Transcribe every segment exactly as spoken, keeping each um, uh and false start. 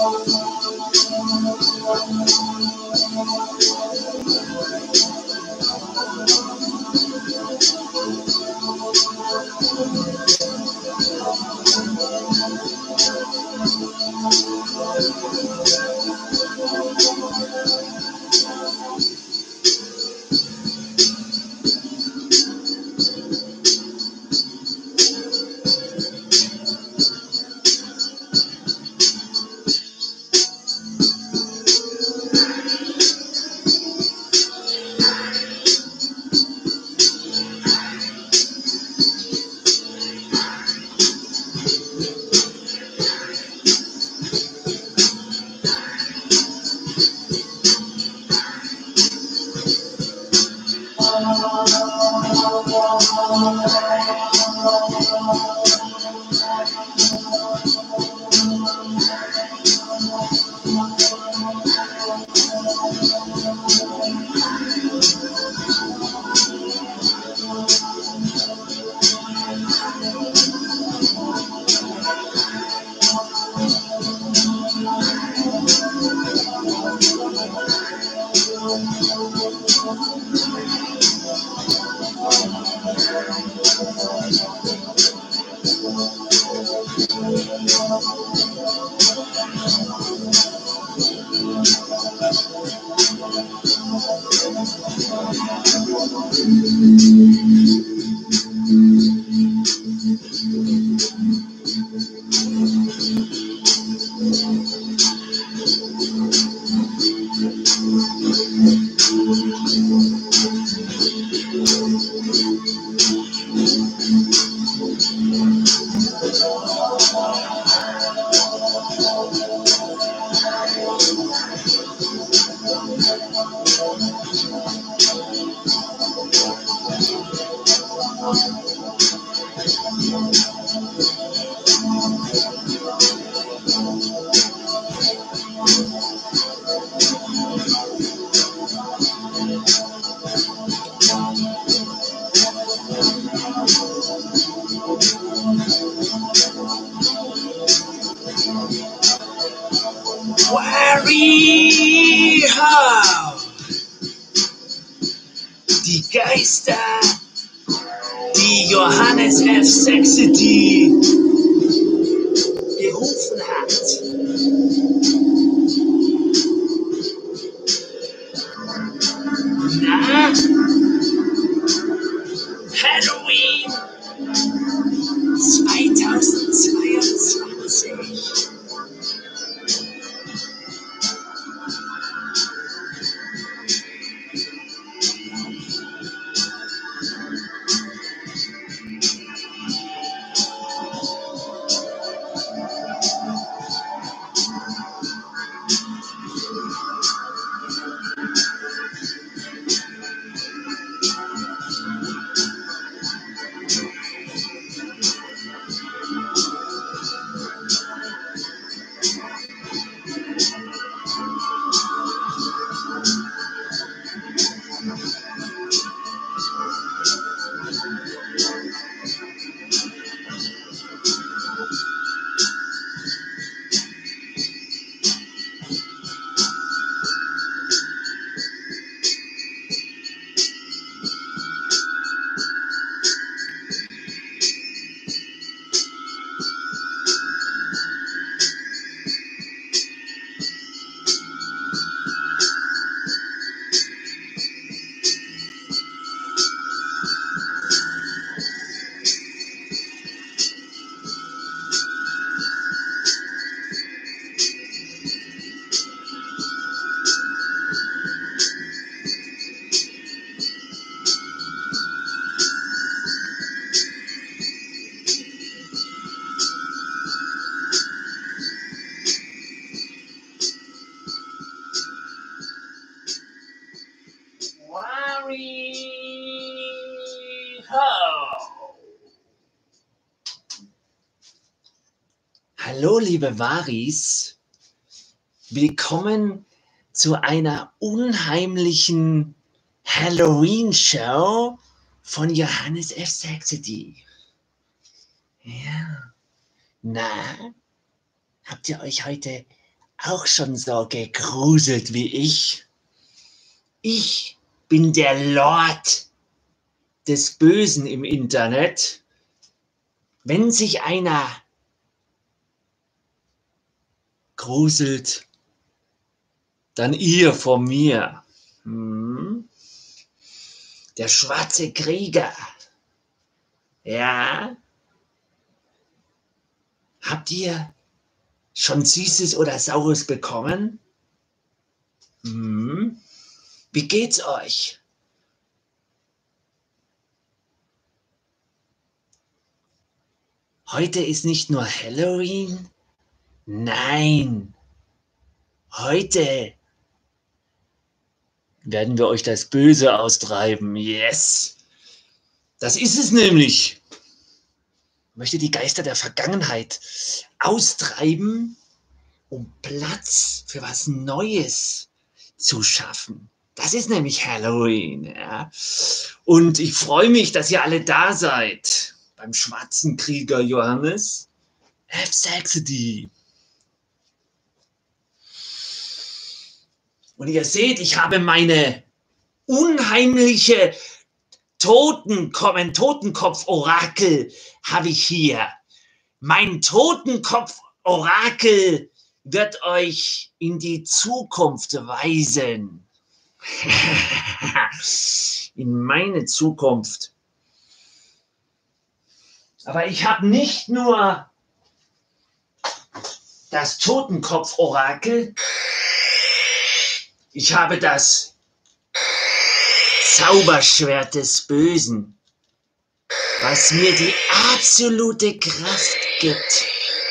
Warrior! Die Geister, die Johannes F. Saxity gerufen hat. Na? Halloween zweitausendzweiundzwanzig. Hallo liebe Waris, willkommen zu einer unheimlichen Halloween-Show von Johannes F. Saxity. Ja, na, habt ihr euch heute auch schon so gegruselt wie ich? Ich bin der Lord des Bösen im Internet. Wenn sich einer gruselt, dann ihr vor mir. Hm? Der schwarze Krieger. Ja? Habt ihr schon Süßes oder Saures bekommen? Hm? Wie geht's euch? Heute ist nicht nur Halloween. Nein. Heute werden wir euch das Böse austreiben. Yes. Das ist es nämlich. Ich möchte die Geister der Vergangenheit austreiben, um Platz für was Neues zu schaffen. Das ist nämlich Halloween. Ja? Und ich freue mich, dass ihr alle da seid. Beim schwarzen Krieger Johannes F. Saxody. Und ihr seht, ich habe meine unheimliche Totenkopf, Totenkopf-Orakel habe ich hier. Mein Totenkopf-Orakel wird euch in die Zukunft weisen. In meine Zukunft. Aber ich habe nicht nur das Totenkopf-Orakel, ich habe das Zauberschwert des Bösen, was mir die absolute Kraft gibt.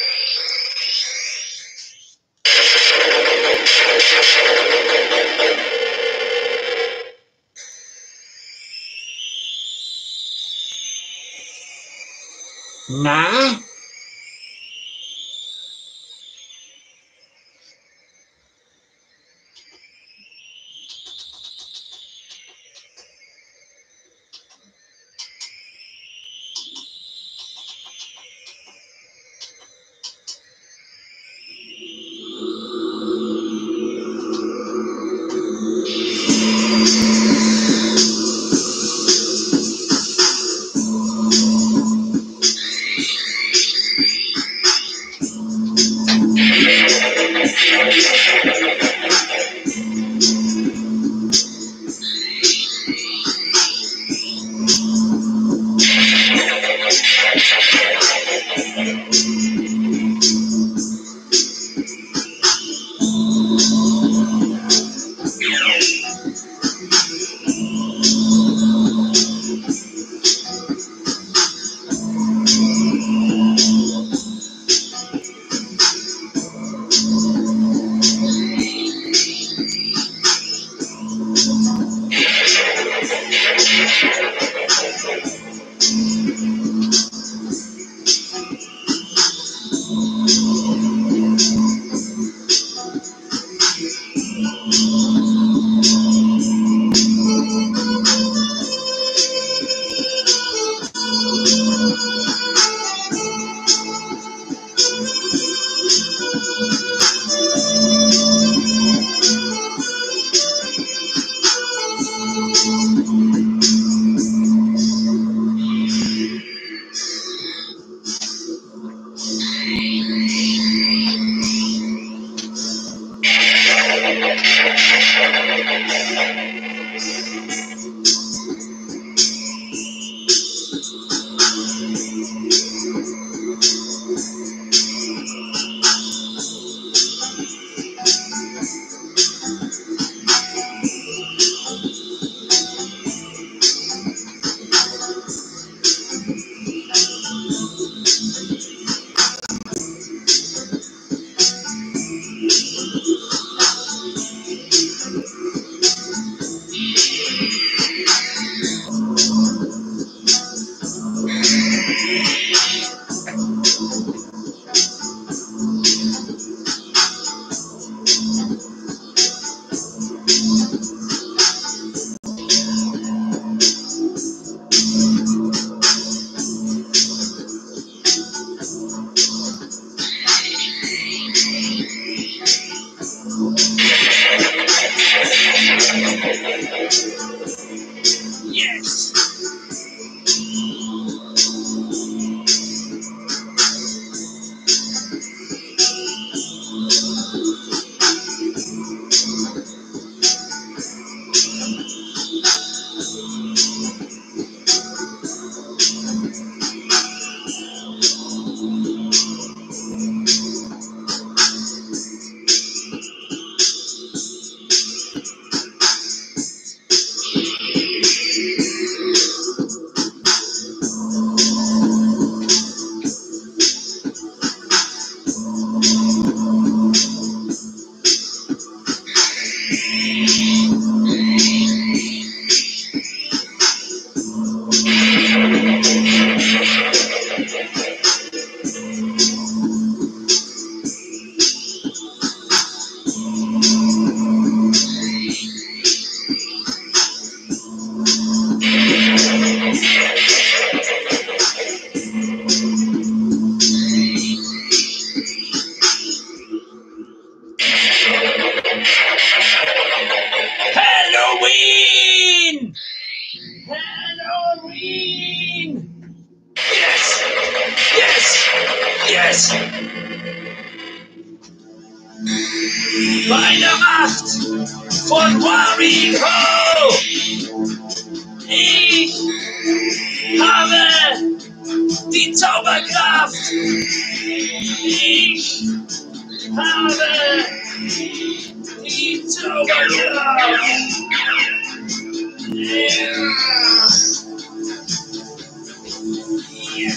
Na? Bei der Macht von Warrico! Ich habe die Zauberkraft! Ich habe die Zauberkraft! Yeah. Yeah.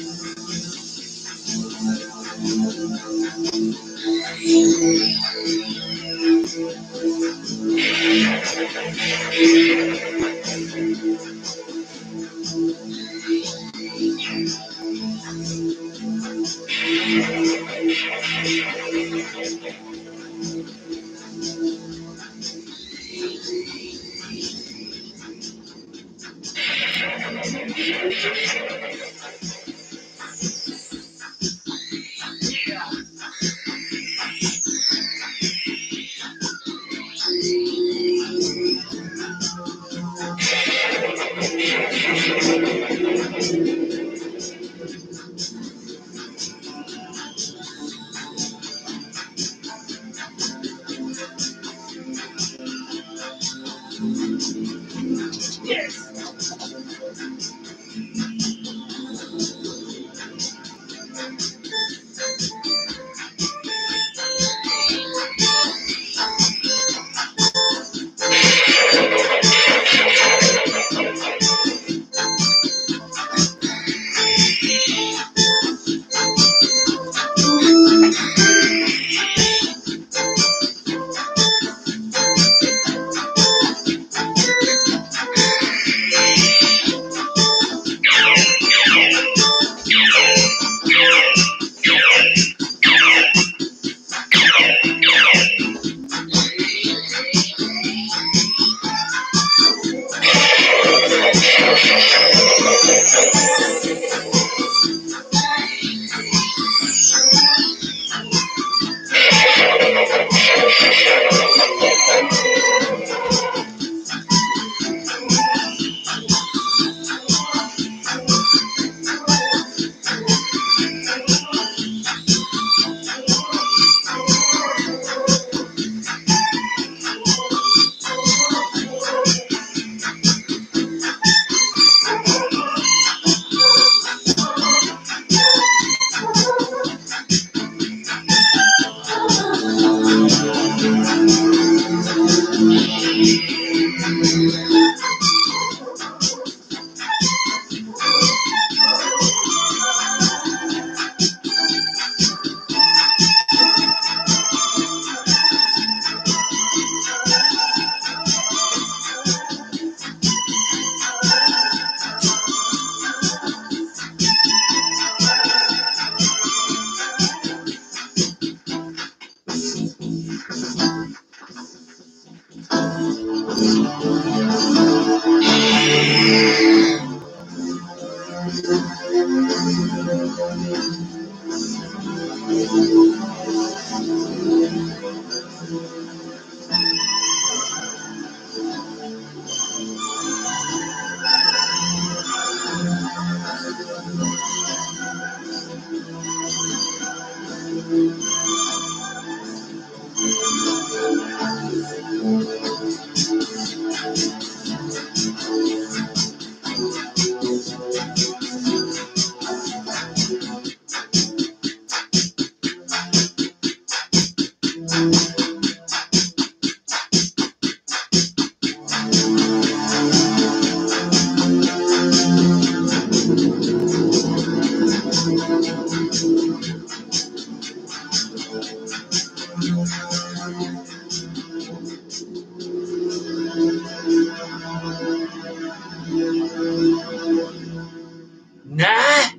Na?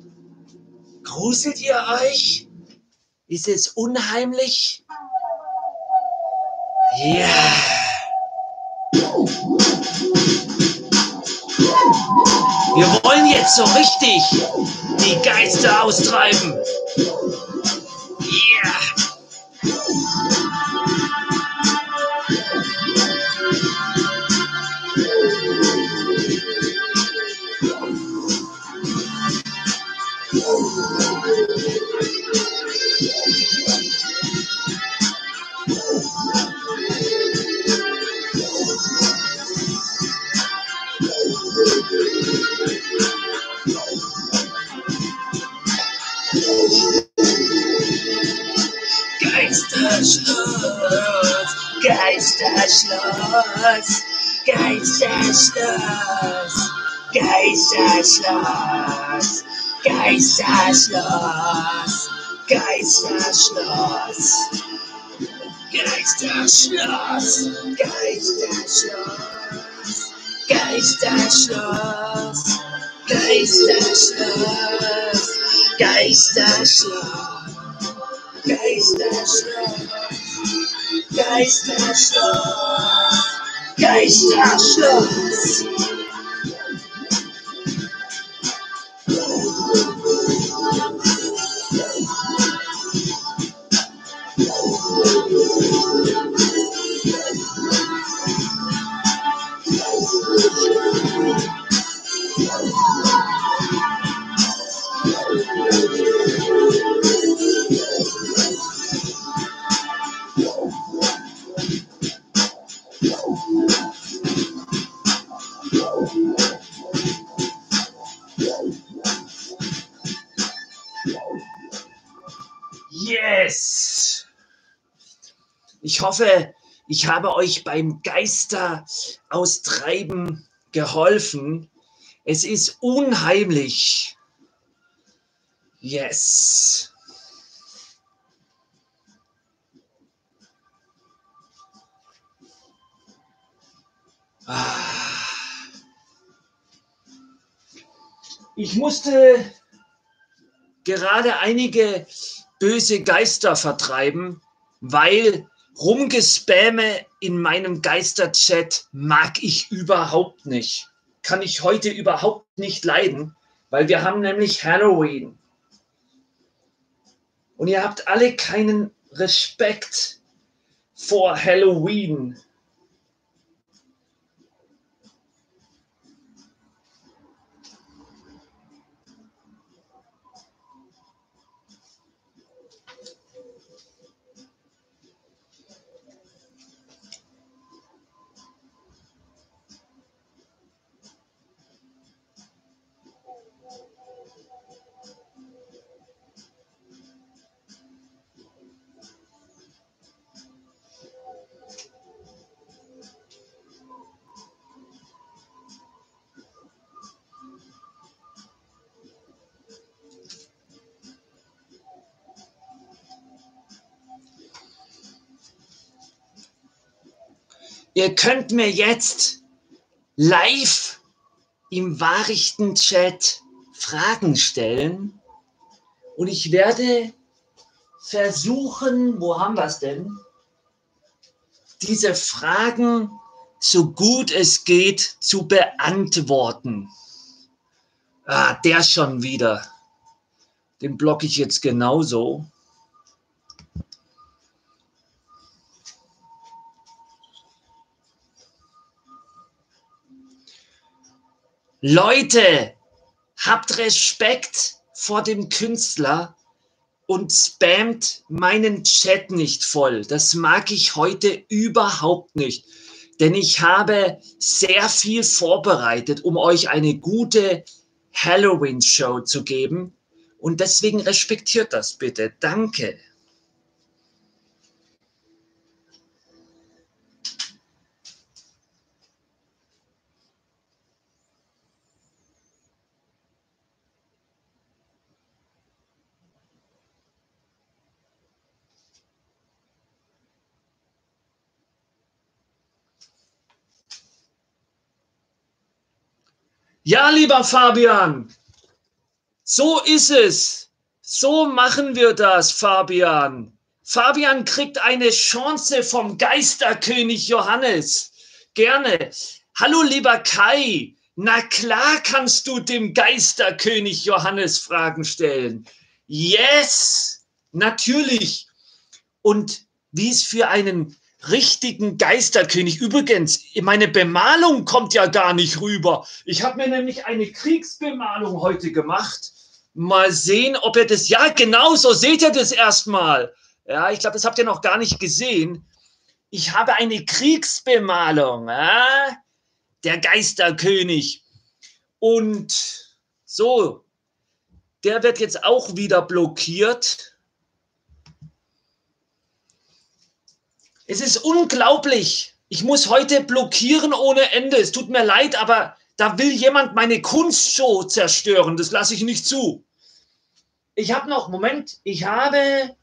Gruselt ihr euch? Ist es unheimlich? Ja. Wir wollen jetzt so richtig die Geister austreiben. Ja. Geisterschloss, Geisterschloss, Geisterschloss, Geisterschloss, Geisterschloss, Geisterschloss, Geisterschloss, Geisterschloss, Geisterschloss, Geisterschloss, Geisterschloss, Geisterschloss, Geisterschloss, Geisterschloss. Yes! Ich hoffe, ich habe euch beim Geisteraustreiben geholfen. Es ist unheimlich. Yes! Ich musste gerade einige böse Geister vertreiben, weil Rumgespäme in meinem Geisterchat mag ich überhaupt nicht. Kann ich heute überhaupt nicht leiden, weil wir haben nämlich Halloween. Und ihr habt alle keinen Respekt vor Halloween. Ihr könnt mir jetzt live im Nachrichtenchat Fragen stellen und ich werde versuchen, wo haben wir es denn, diese Fragen so gut es geht zu beantworten. Ah, der schon wieder. Den blocke ich jetzt genauso. Leute, habt Respekt vor dem Künstler und spammt meinen Chat nicht voll. Das mag ich heute überhaupt nicht, denn ich habe sehr viel vorbereitet, um euch eine gute Halloween-Show zu geben und deswegen respektiert das bitte. Danke. Ja, lieber Fabian, so ist es. So machen wir das, Fabian. Fabian kriegt eine Chance vom Geisterkönig Johannes. Gerne. Hallo, lieber Kai. Na klar kannst du dem Geisterkönig Johannes Fragen stellen. Yes, natürlich. Und wie es für einen richtigen Geisterkönig, übrigens, meine Bemalung kommt ja gar nicht rüber. Ich habe mir nämlich eine Kriegsbemalung heute gemacht. Mal sehen, ob ihr das, ja genau, so seht ihr das erstmal. Ja, ich glaube, das habt ihr noch gar nicht gesehen. Ich habe eine Kriegsbemalung, ja? Der Geisterkönig. Und so, der wird jetzt auch wieder blockiert. Es ist unglaublich. Ich muss heute blockieren ohne Ende. Es tut mir leid, aber da will jemand meine Kunstshow zerstören. Das lasse ich nicht zu. Ich habe noch, Moment, ich habe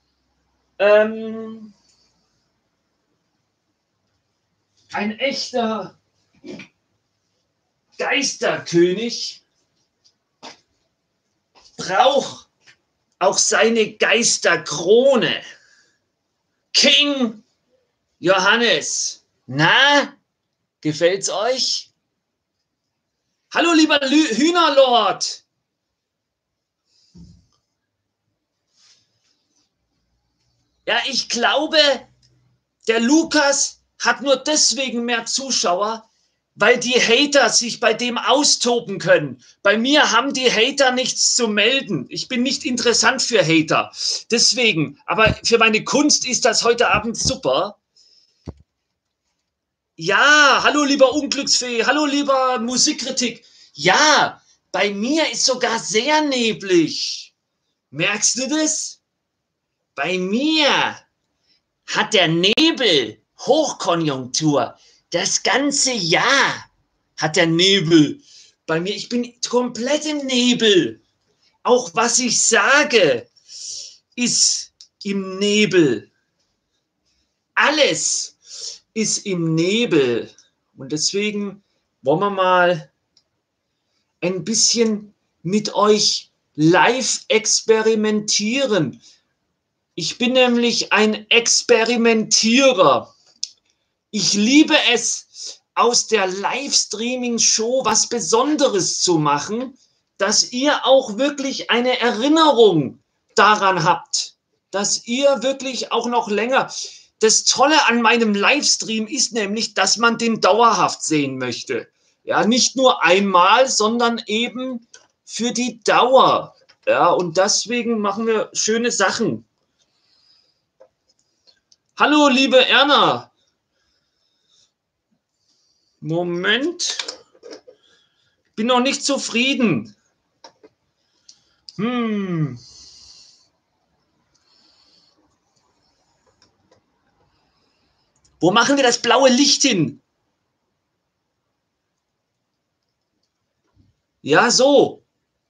ähm, ein echter Geisterkönig braucht auch seine Geisterkrone. King Johannes. Na, gefällt's euch? Hallo, lieber Lü Hühnerlord. Ja, ich glaube, der Lukas hat nur deswegen mehr Zuschauer, weil die Hater sich bei dem austoben können. Bei mir haben die Hater nichts zu melden. Ich bin nicht interessant für Hater. Deswegen, aber für meine Kunst ist das heute Abend super. Ja, hallo lieber Unglücksfee, hallo lieber Musikkritik. Ja, bei mir ist sogar sehr neblig. Merkst du das? Bei mir hat der Nebel Hochkonjunktur. Das ganze Jahr hat der Nebel. Bei mir, ich bin komplett im Nebel. Auch was ich sage, ist im Nebel. Alles ist im Nebel. Und deswegen wollen wir mal ein bisschen mit euch live experimentieren. Ich bin nämlich ein Experimentierer. Ich liebe es, aus der Livestreaming-Show was Besonderes zu machen, dass ihr auch wirklich eine Erinnerung daran habt, dass ihr wirklich auch noch länger... Das Tolle an meinem Livestream ist nämlich, dass man den dauerhaft sehen möchte. Ja, nicht nur einmal, sondern eben für die Dauer. Ja, und deswegen machen wir schöne Sachen. Hallo, liebe Erna. Moment. Bin noch nicht zufrieden. Hm. Wo machen wir das blaue Licht hin? Ja, so.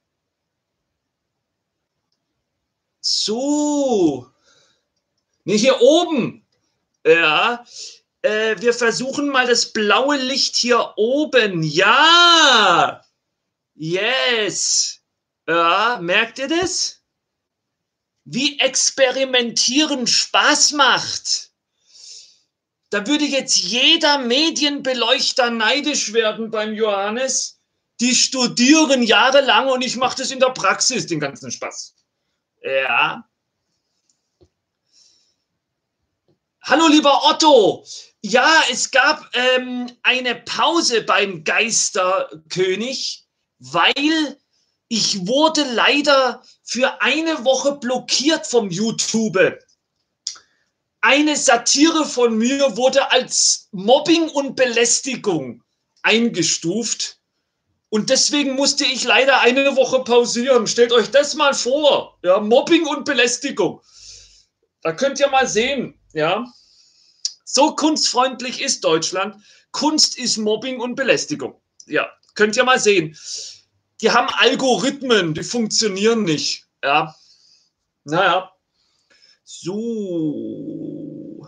So. Nee, hier oben. Ja. Äh, wir versuchen mal das blaue Licht hier oben. Ja. Yes. Ja, merkt ihr das? Wie Experimentieren Spaß macht. Da würde jetzt jeder Medienbeleuchter neidisch werden beim Johannes. Die studieren jahrelang und ich mache das in der Praxis, den ganzen Spaß. Ja. Hallo, lieber Otto. Ja, es gab ähm, eine Pause beim Geisterkönig, weil ich wurde leider für eine Woche blockiert vom YouTube. Eine Satire von mir wurde als Mobbing und Belästigung eingestuft. Und deswegen musste ich leider eine Woche pausieren. Stellt euch das mal vor. Ja, Mobbing und Belästigung. Da könnt ihr mal sehen. Ja, so kunstfreundlich ist Deutschland. Kunst ist Mobbing und Belästigung. Ja, könnt ihr mal sehen. Die haben Algorithmen, die funktionieren nicht. Ja, naja. So.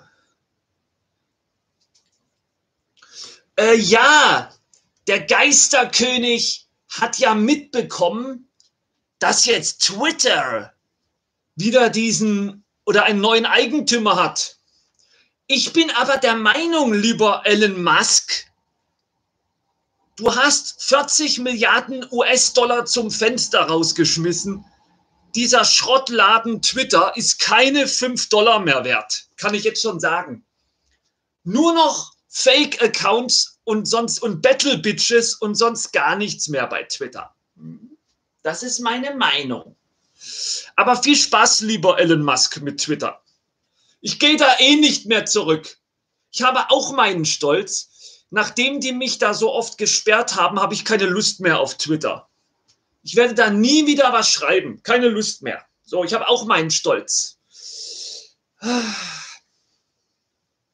Äh, ja, der Geisterkönig hat ja mitbekommen, dass jetzt Twitter wieder diesen oder einen neuen Eigentümer hat. Ich bin aber der Meinung, lieber Elon Musk, du hast vierzig Milliarden U S-Dollar zum Fenster rausgeschmissen. Dieser Schrottladen Twitter ist keine fünf Dollar mehr wert, kann ich jetzt schon sagen. Nur noch Fake-Accounts und sonst und Battle-Bitches und sonst gar nichts mehr bei Twitter. Das ist meine Meinung. Aber viel Spaß, lieber Elon Musk, mit Twitter. Ich gehe da eh nicht mehr zurück. Ich habe auch meinen Stolz. Nachdem die mich da so oft gesperrt haben, habe ich keine Lust mehr auf Twitter. Ich werde da nie wieder was schreiben. Keine Lust mehr. So, ich habe auch meinen Stolz.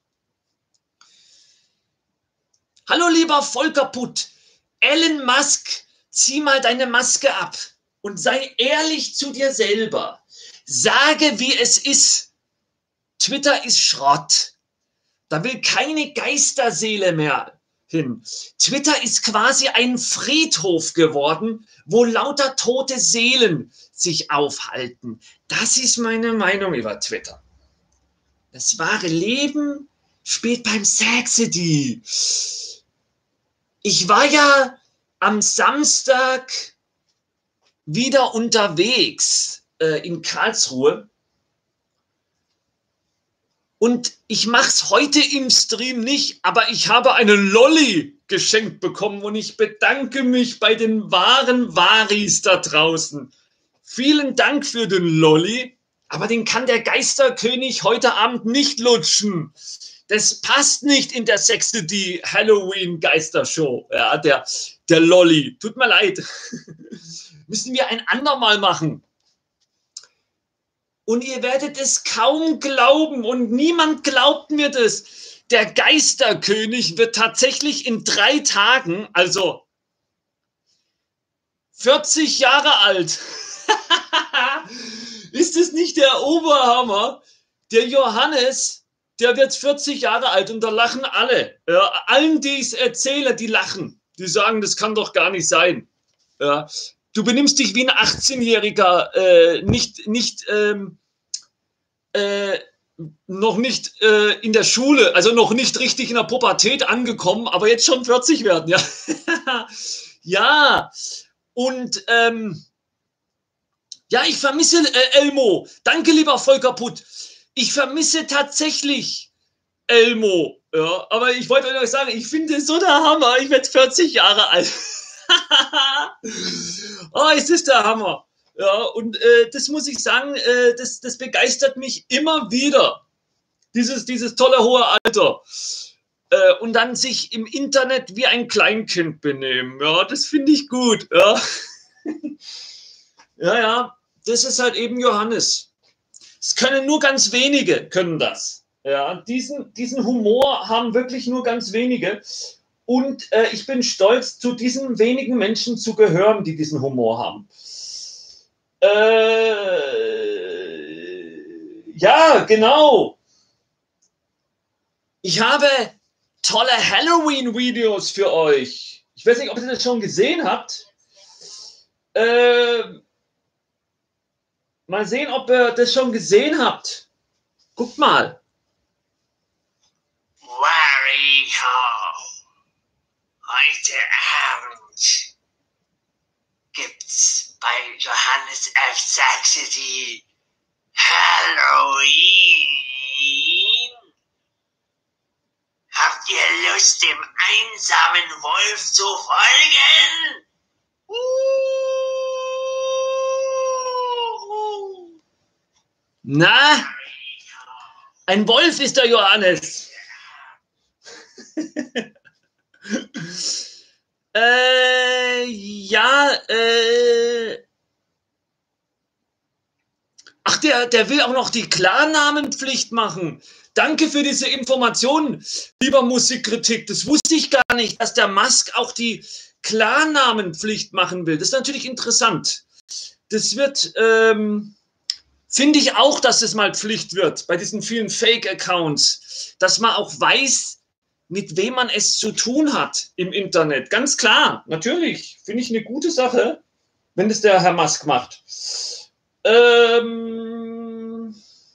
Hallo lieber Vollkaputt, Elon Musk, zieh mal deine Maske ab und sei ehrlich zu dir selber. Sage, wie es ist. Twitter ist Schrott. Da will keine Geisterseele mehr hin. Twitter ist quasi ein Friedhof geworden, wo lauter tote Seelen sich aufhalten. Das ist meine Meinung über Twitter. Das wahre Leben spielt beim Saxody. Ich war ja am Samstag wieder unterwegs äh, in Karlsruhe. Und ich mache es heute im Stream nicht, aber ich habe einen Lolli geschenkt bekommen und ich bedanke mich bei den wahren Waris da draußen. Vielen Dank für den Lolli, aber den kann der Geisterkönig heute Abend nicht lutschen. Das passt nicht in der Saxody Halloween Geistershow. Ja, der, der Lolli. Tut mir leid. Müssen wir ein andermal machen. Und ihr werdet es kaum glauben und niemand glaubt mir das. Der Geisterkönig wird tatsächlich in drei Tagen, also vierzig Jahre alt. Ist es nicht der Oberhammer? Der Johannes, der wird vierzig Jahre alt und da lachen alle. Ja, allen, die ich es erzähle, die lachen. Die sagen, das kann doch gar nicht sein. Ja. Du benimmst dich wie ein achtzehnjähriger, äh, nicht, nicht, ähm, äh, noch nicht äh, in der Schule, also noch nicht richtig in der Pubertät angekommen, aber jetzt schon vierzig werden, ja. Ja, und ähm, ja, ich vermisse äh, Elmo. Danke, lieber Vollkaputt. Ich vermisse tatsächlich Elmo. Ja, aber ich wollte euch sagen, ich finde es so der Hammer. Ich werde vierzig Jahre alt. Oh, es ist der Hammer. Ja, und äh, das muss ich sagen, äh, das, das begeistert mich immer wieder. Dieses, dieses tolle hohe Alter. Äh, und dann sich im Internet wie ein Kleinkind benehmen. Ja, das finde ich gut. Ja. Ja, ja, das ist halt eben Johannes. Es können nur ganz wenige, können das. Ja, diesen, diesen Humor haben wirklich nur ganz wenige. Und äh, ich bin stolz, zu diesen wenigen Menschen zu gehören, die diesen Humor haben. Äh, ja, genau. Ich habe tolle Halloween-Videos für euch. Ich weiß nicht, ob ihr das schon gesehen habt. Äh, mal sehen, ob ihr das schon gesehen habt. Guckt mal. Heute Abend gibt's bei Johannes F. Saxody Halloween. Habt ihr Lust, dem einsamen Wolf zu folgen? Na, ein Wolf ist der Johannes. äh, ja, äh, ach, der, der will auch noch die Klarnamenpflicht machen. Danke für diese Informationen, lieber Musikkritik. Das wusste ich gar nicht, dass der Musk auch die Klarnamenpflicht machen will. Das ist natürlich interessant. Das wird, ähm, finde ich auch, dass es mal Pflicht wird bei diesen vielen Fake-Accounts, dass man auch weiß, mit wem man es zu tun hat im Internet. Ganz klar, natürlich, finde ich eine gute Sache, wenn das der Herr Musk macht. Ähm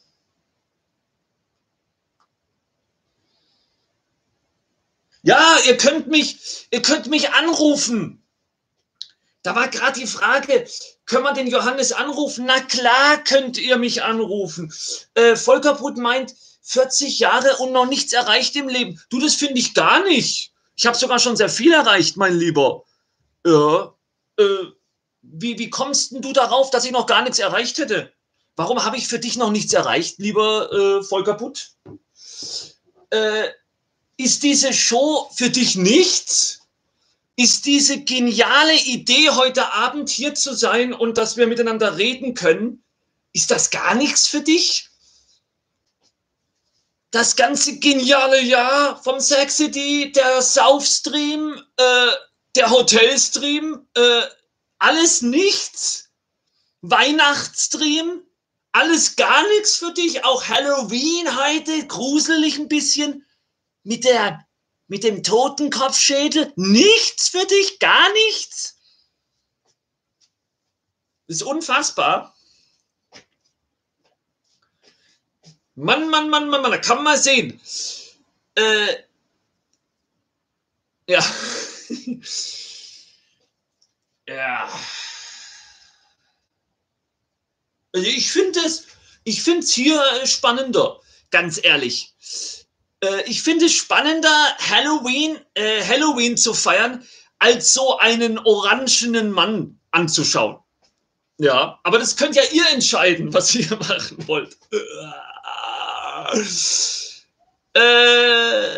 ja, ihr könnt mich, ihr könnt mich anrufen. Da war gerade die Frage, können wir den Johannes anrufen? Na klar könnt ihr mich anrufen. Äh, Vollkaputt meint, vierzig Jahre und noch nichts erreicht im Leben. Du, das finde ich gar nicht. Ich habe sogar schon sehr viel erreicht, mein Lieber. Ja, äh, wie, wie kommst denn du darauf, dass ich noch gar nichts erreicht hätte? Warum habe ich für dich noch nichts erreicht, lieber äh, Vollkaputt? Äh, ist diese Show für dich nichts? Ist diese geniale Idee, heute Abend hier zu sein und dass wir miteinander reden können, ist das gar nichts für dich? das ganze geniale Jahr vom Sexity, der Saufstream, äh, der Hotelstream, äh, alles nichts. Weihnachtsstream, alles gar nichts für dich. Auch Halloween heute, gruselig ein bisschen. Mit, der, mit dem Totenkopfschädel, nichts für dich, gar nichts. Das ist unfassbar. Mann, Mann, Mann, Mann, Mann, da kann man sehen. Äh, ja. Ja. Also ich finde es, ich finde es hier spannender, ganz ehrlich. Äh, ich finde es spannender, Halloween, äh, Halloween zu feiern, als so einen orangenen Mann anzuschauen. Ja, aber das könnt ja ihr entscheiden, was ihr machen wollt. Äh,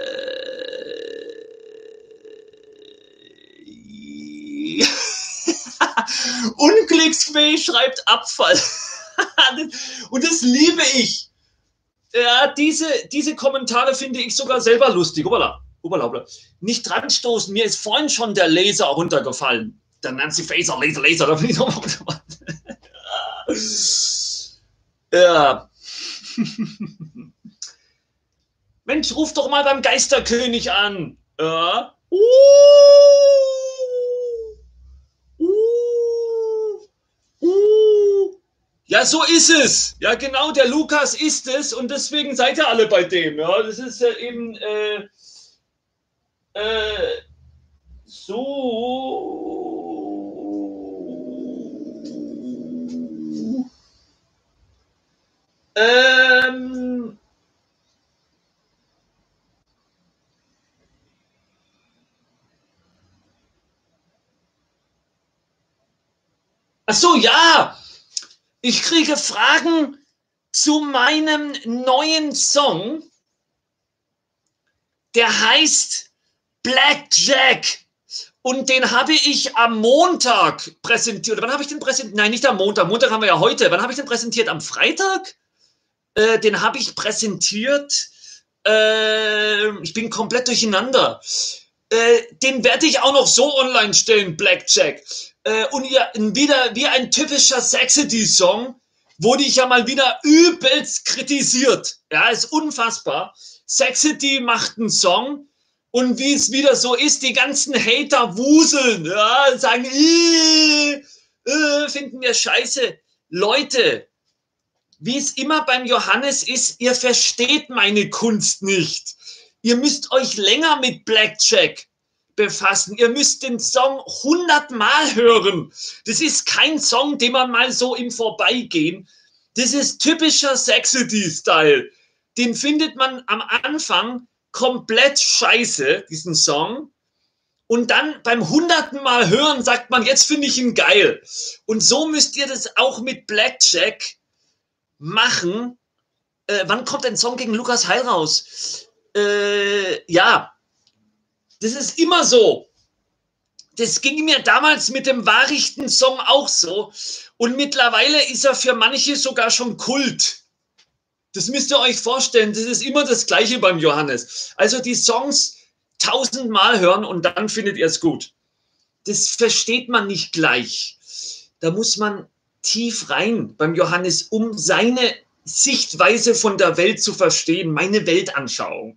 Unglücksfee schreibt Abfall. Und das liebe ich. Ja, diese, diese Kommentare finde ich sogar selber lustig. Obala, obala, obala. Nicht dran stoßen. Mir ist vorhin schon der Laser runtergefallen. Der Nancy Faeser, Laser, Laser. Da bin ich nochmal. Ja. Mensch, ruf doch mal beim Geisterkönig an. Ja. Uh, uh, uh. Ja, so ist es. Ja, genau, der Lukas ist es und deswegen seid ihr alle bei dem. Ja, das ist ja eben äh, äh, so. Ähm, ach so, ja. Ich kriege Fragen zu meinem neuen Song. Der heißt Blackjack. Und den habe ich am Montag präsentiert. Oder wann habe ich den präsentiert? Nein, nicht am Montag. Montag haben wir ja heute. Wann habe ich den präsentiert? Am Freitag? Äh, den habe ich präsentiert. Äh, ich bin komplett durcheinander. Äh, den werde ich auch noch so online stellen, Blackjack. Äh, und ja, wieder wie ein typischer Sexity-Song wurde ich ja mal wieder übelst kritisiert. Ja, ist unfassbar. Sexity macht einen Song und wie es wieder so ist, die ganzen Hater wuseln, ja, sagen, äh, äh, finden wir scheiße. Leute, wie es immer beim Johannes ist, ihr versteht meine Kunst nicht. Ihr müsst euch länger mit Blackjack befassen. Ihr müsst den Song hundertmal hören. Das ist kein Song, den man mal so im Vorbeigehen. Das ist typischer Sexity-Style. Den findet man am Anfang komplett scheiße, diesen Song. Und dann beim hunderten Mal hören sagt man, jetzt finde ich ihn geil. Und so müsst ihr das auch mit Blackjack machen. Äh, wann kommt ein Song gegen Lukas Heil raus? Äh, ja, das ist immer so. Das ging mir damals mit dem Wahrichten-Song auch so. Und mittlerweile ist er für manche sogar schon Kult. Das müsst ihr euch vorstellen. Das ist immer das Gleiche beim Johannes. Also die Songs tausendmal hören und dann findet ihr es gut. Das versteht man nicht gleich. Da muss man tief rein beim Johannes, um seine Sichtweise von der Welt zu verstehen, meine Weltanschauung.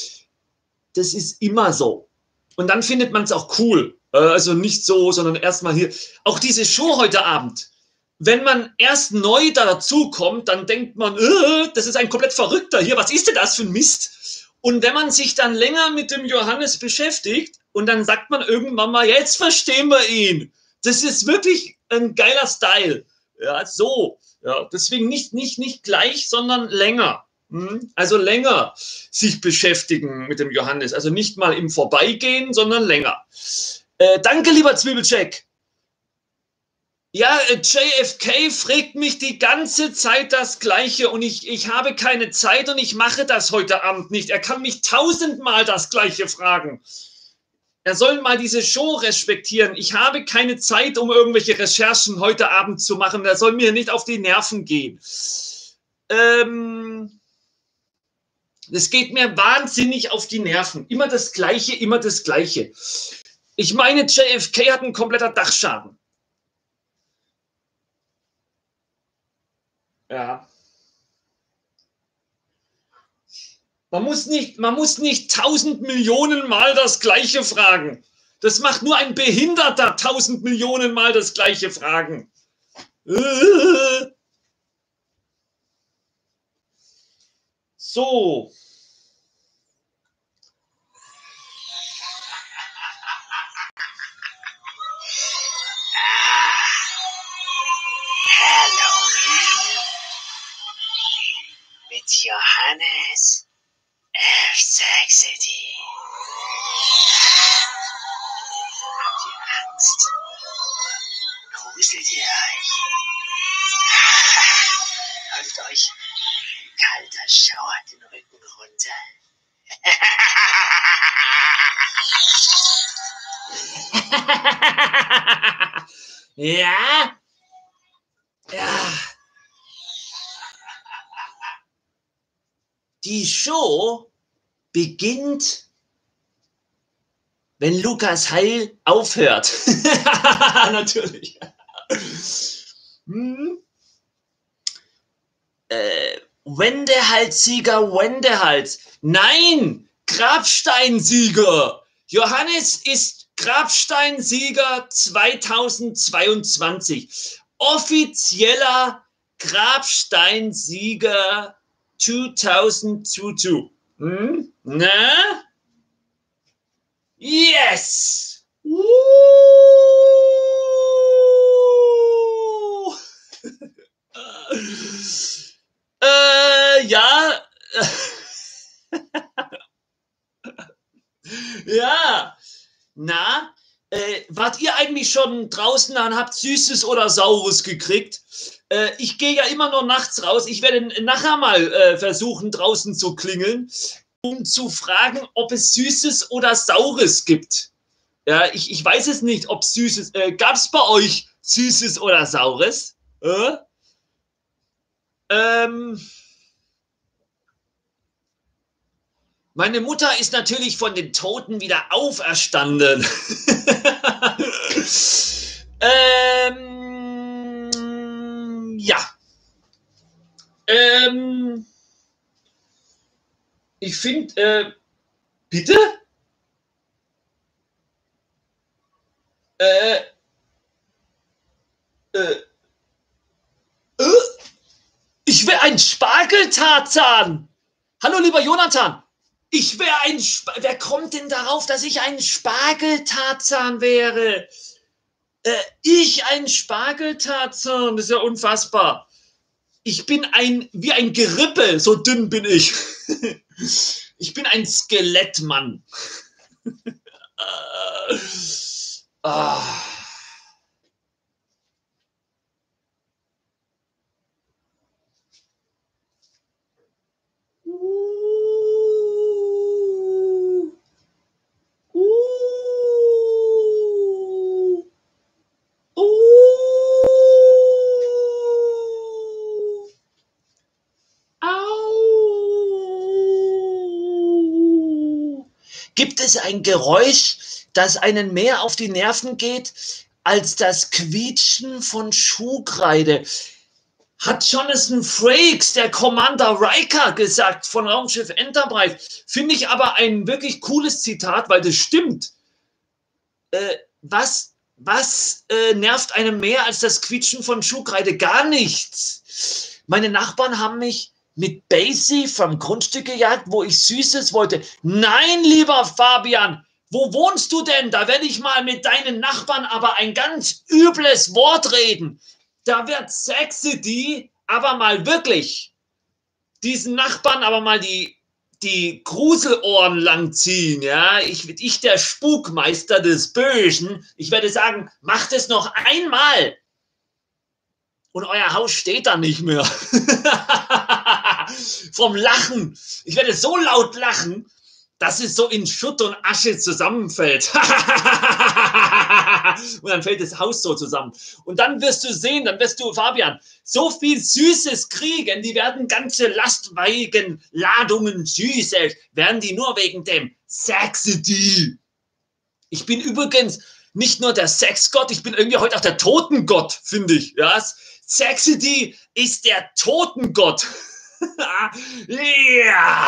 Das ist immer so. Und dann findet man es auch cool. Also nicht so, sondern erstmal hier. Auch diese Show heute Abend. Wenn man erst neu dazu kommt, dann denkt man, äh, das ist ein komplett Verrückter hier. Was ist denn das für ein Mist? Und wenn man sich dann länger mit dem Johannes beschäftigt und dann sagt man irgendwann mal, jetzt verstehen wir ihn. Das ist wirklich ein geiler Style. Ja, so. Ja, deswegen nicht, nicht, nicht gleich, sondern länger. Also länger sich beschäftigen mit dem Johannes. Also nicht mal im Vorbeigehen, sondern länger. Äh, danke, lieber Zwiebelcheck. Ja, äh, J F K fragt mich die ganze Zeit das Gleiche und ich, ich habe keine Zeit und ich mache das heute Abend nicht. Er kann mich tausendmal das Gleiche fragen. Er soll mal diese Show respektieren. Ich habe keine Zeit, um irgendwelche Recherchen heute Abend zu machen. Er soll mir nicht auf die Nerven gehen. Ähm... Das geht mir wahnsinnig auf die Nerven. Immer das Gleiche, immer das Gleiche. Ich meine, J F K hat einen kompletten Dachschaden. Ja. Man muss nicht, man muss nicht tausend Millionen Mal das Gleiche fragen. Das macht nur ein Behinderter tausend Millionen Mal das Gleiche fragen. So. Mit Johannes F. Sexity. Habt ihr Angst? Gruselt ihr euch? Läuft euch ein kalter Schauer den Rücken runter? Ja? Ja. Die Show beginnt, wenn Lukas Heil aufhört. Natürlich. Hm. Äh, Wendehals-Sieger, Wendehals. Nein, Grabsteinsieger. Johannes ist Grabsteinsieger zweitausendzweiundzwanzig. Offizieller Grabsteinsieger zweitausendzweiundzwanzig. Hm? Na? Yes! Woo! äh, ja. Ja. Na, äh, wart ihr eigentlich schon draußen und habt Süßes oder Saures gekriegt? Äh, ich gehe ja immer nur nachts raus. Ich werde nachher mal äh, versuchen, draußen zu klingeln, um zu fragen, ob es Süßes oder Saures gibt. Ja, ich, ich weiß es nicht, ob Süßes... Äh, gab es bei euch Süßes oder Saures? Äh? Ähm... Meine Mutter ist natürlich von den Toten wieder auferstanden. ähm, ja. Ähm, ich finde, äh, bitte? Äh, äh, äh, ich wäre ein Spargeltarzan. Hallo, lieber Jonathan. Ich wäre ein... Sp Wer kommt denn darauf, dass ich ein Spargeltarzan wäre? Äh, ich ein Spargeltarzan? Das ist ja unfassbar. Ich bin ein... wie ein Gerippe. So dünn bin ich. Ich bin ein Skelettmann. äh, ah. Gibt es ein Geräusch, das einen mehr auf die Nerven geht, als das Quietschen von Schuhkreide? Hat Jonathan Frakes, der Commander Riker, gesagt von Raumschiff Enterprise. Finde ich aber ein wirklich cooles Zitat, weil das stimmt. Äh, was was äh, nervt einem mehr als das Quietschen von Schuhkreide? Gar nichts. Meine Nachbarn haben mich mit Basie vom Grundstück gejagt, wo ich Süßes wollte. Nein, lieber Fabian, wo wohnst du denn? Da werde ich mal mit deinen Nachbarn aber ein ganz übles Wort reden. Da wird Sexity aber mal wirklich diesen Nachbarn aber mal die, die Gruselohren langziehen. Ja? Ich, ich, der Spukmeister des Bösen, ich werde sagen, macht es noch einmal. Und euer Haus steht da nicht mehr. Vom Lachen. Ich werde so laut lachen, dass es so in Schutt und Asche zusammenfällt. Und dann fällt das Haus so zusammen. Und dann wirst du sehen, dann wirst du, Fabian, so viel Süßes kriegen, die werden ganze Lastwagen, Ladungen Süßes, werden die nur wegen dem Sexity. Ich bin übrigens nicht nur der Sexgott, ich bin irgendwie heute auch der Totengott, finde ich. Ja? Sexity ist der Totengott. Ja.